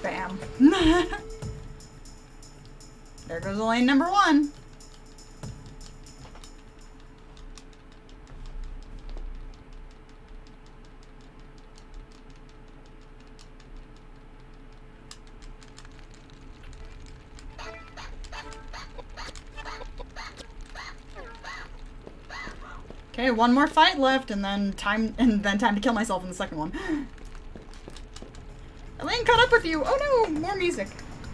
Bam. There goes lane number one. Okay, one more fight left, and then time, and then time to kill myself in the second one. Elaine caught up with you. Oh no, more music.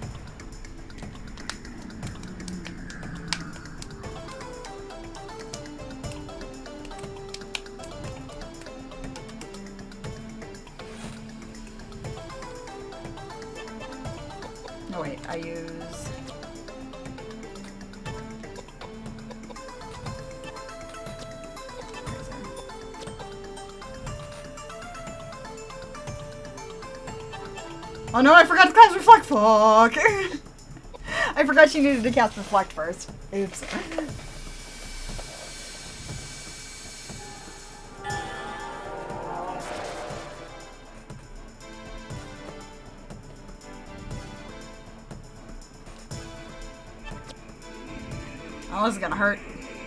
No wait, I use. Oh no, I forgot to cast Reflect! Fuck! I forgot she needed to cast Reflect first. Oops. Oh, this is gonna hurt.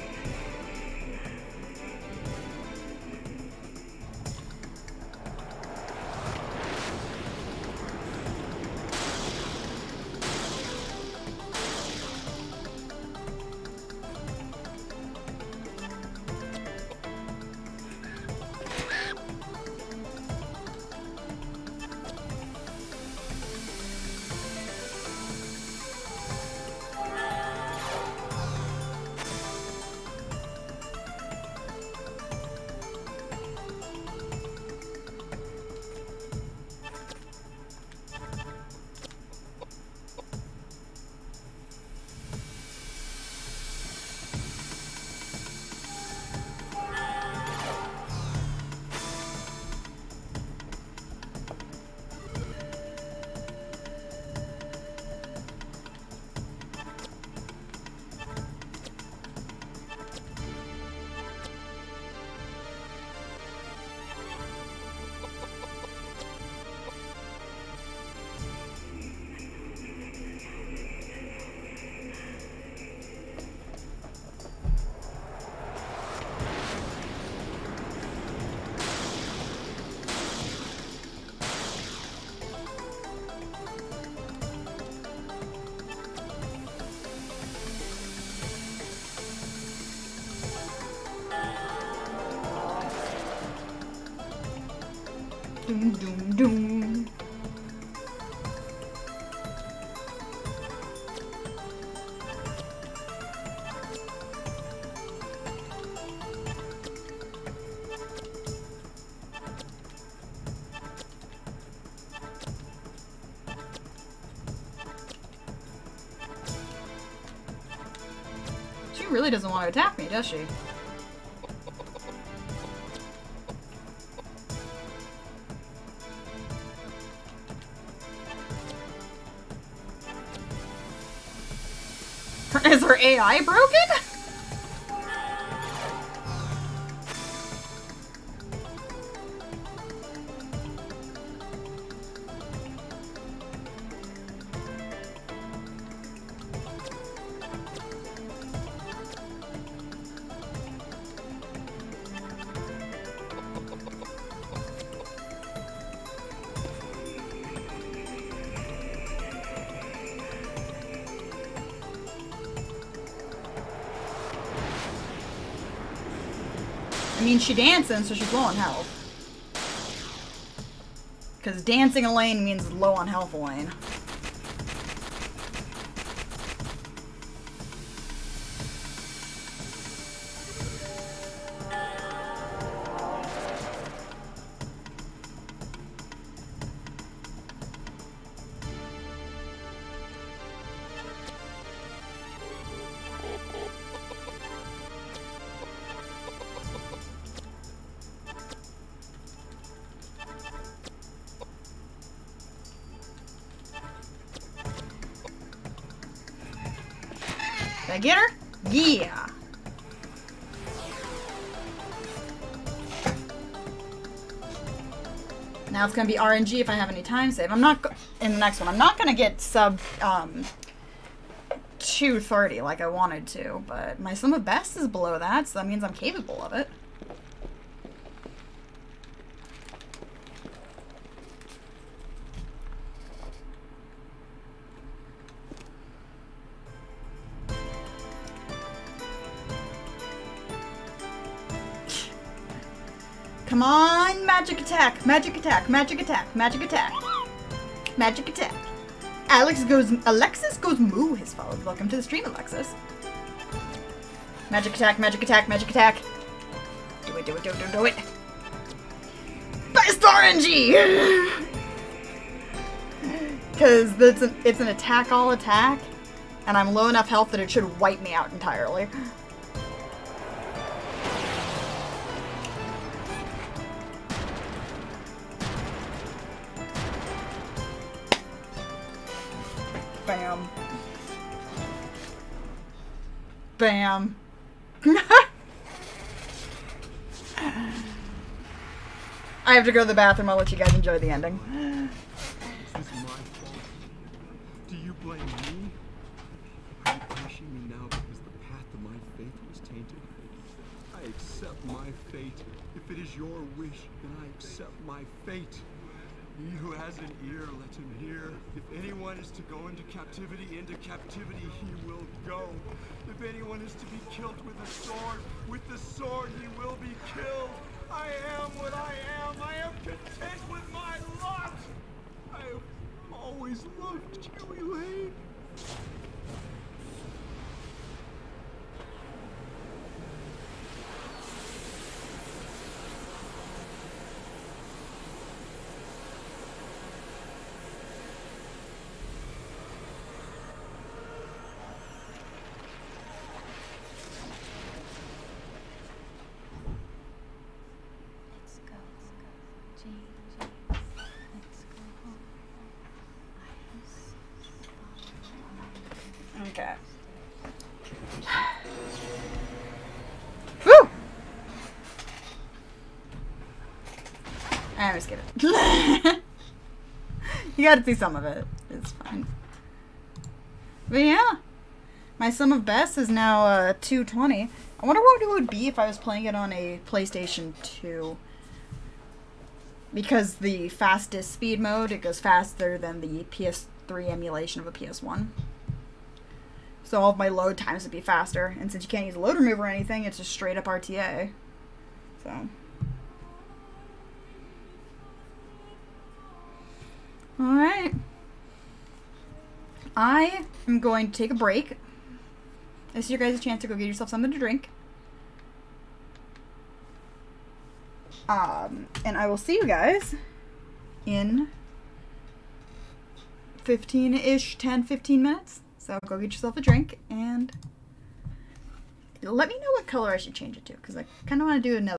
Doom, doom, doom. She really doesn't want to attack me, does she? Is her A I broken? I mean, she dancing, so she's low on health. Because dancing Elaine means low on health Elaine. Did I get her? Yeah. Now it's gonna be R N G if I have any time save. I'm not, in the next one, I'm not gonna get sub, um, two thirty like I wanted to, but my sum of best is below that, so that means I'm capable of it. Come on, magic attack, magic attack, magic attack, magic attack, magic attack. Alex goes, Alexis goes moo has followed. Welcome to the stream, Alexis. Magic attack, magic attack, magic attack. Do it, do it, do it, do it, do it. Best R N G! Because it's an, it's an attack all attack, and I'm low enough health that it should wipe me out entirely. Bam. Bam. I have to go to the bathroom. I'll let you guys enjoy the ending. Is this my fault? Do you blame me? Are you punishing me now because the path of my faith was tainted? I accept my fate. If it is your wish, then I accept my fate. He who has an ear, let him hear. If anyone is to go into captivity, into captivity he will go. If anyone is to be killed with a sword, with the sword he will be killed. I am what I am. I am content with my lot. I have always loved you, Elaine. Okay. Woo! I always get it. You gotta see some of it. It's fine. But yeah. My sum of best is now uh, two twenty. I wonder what it would be if I was playing it on a PlayStation two. Because the fastest speed mode, it goes faster than the P S three emulation of a P S one. So all of my load times would be faster. And since you can't use a load remover or anything, it's just straight up R T A. So. Alright. I am going to take a break. This is your guys' chance to go get yourself something to drink. Um, and I will see you guys in fifteen-ish, ten, fifteen minutes. So go get yourself a drink and let me know what color I should change it to, because I kind of want to do another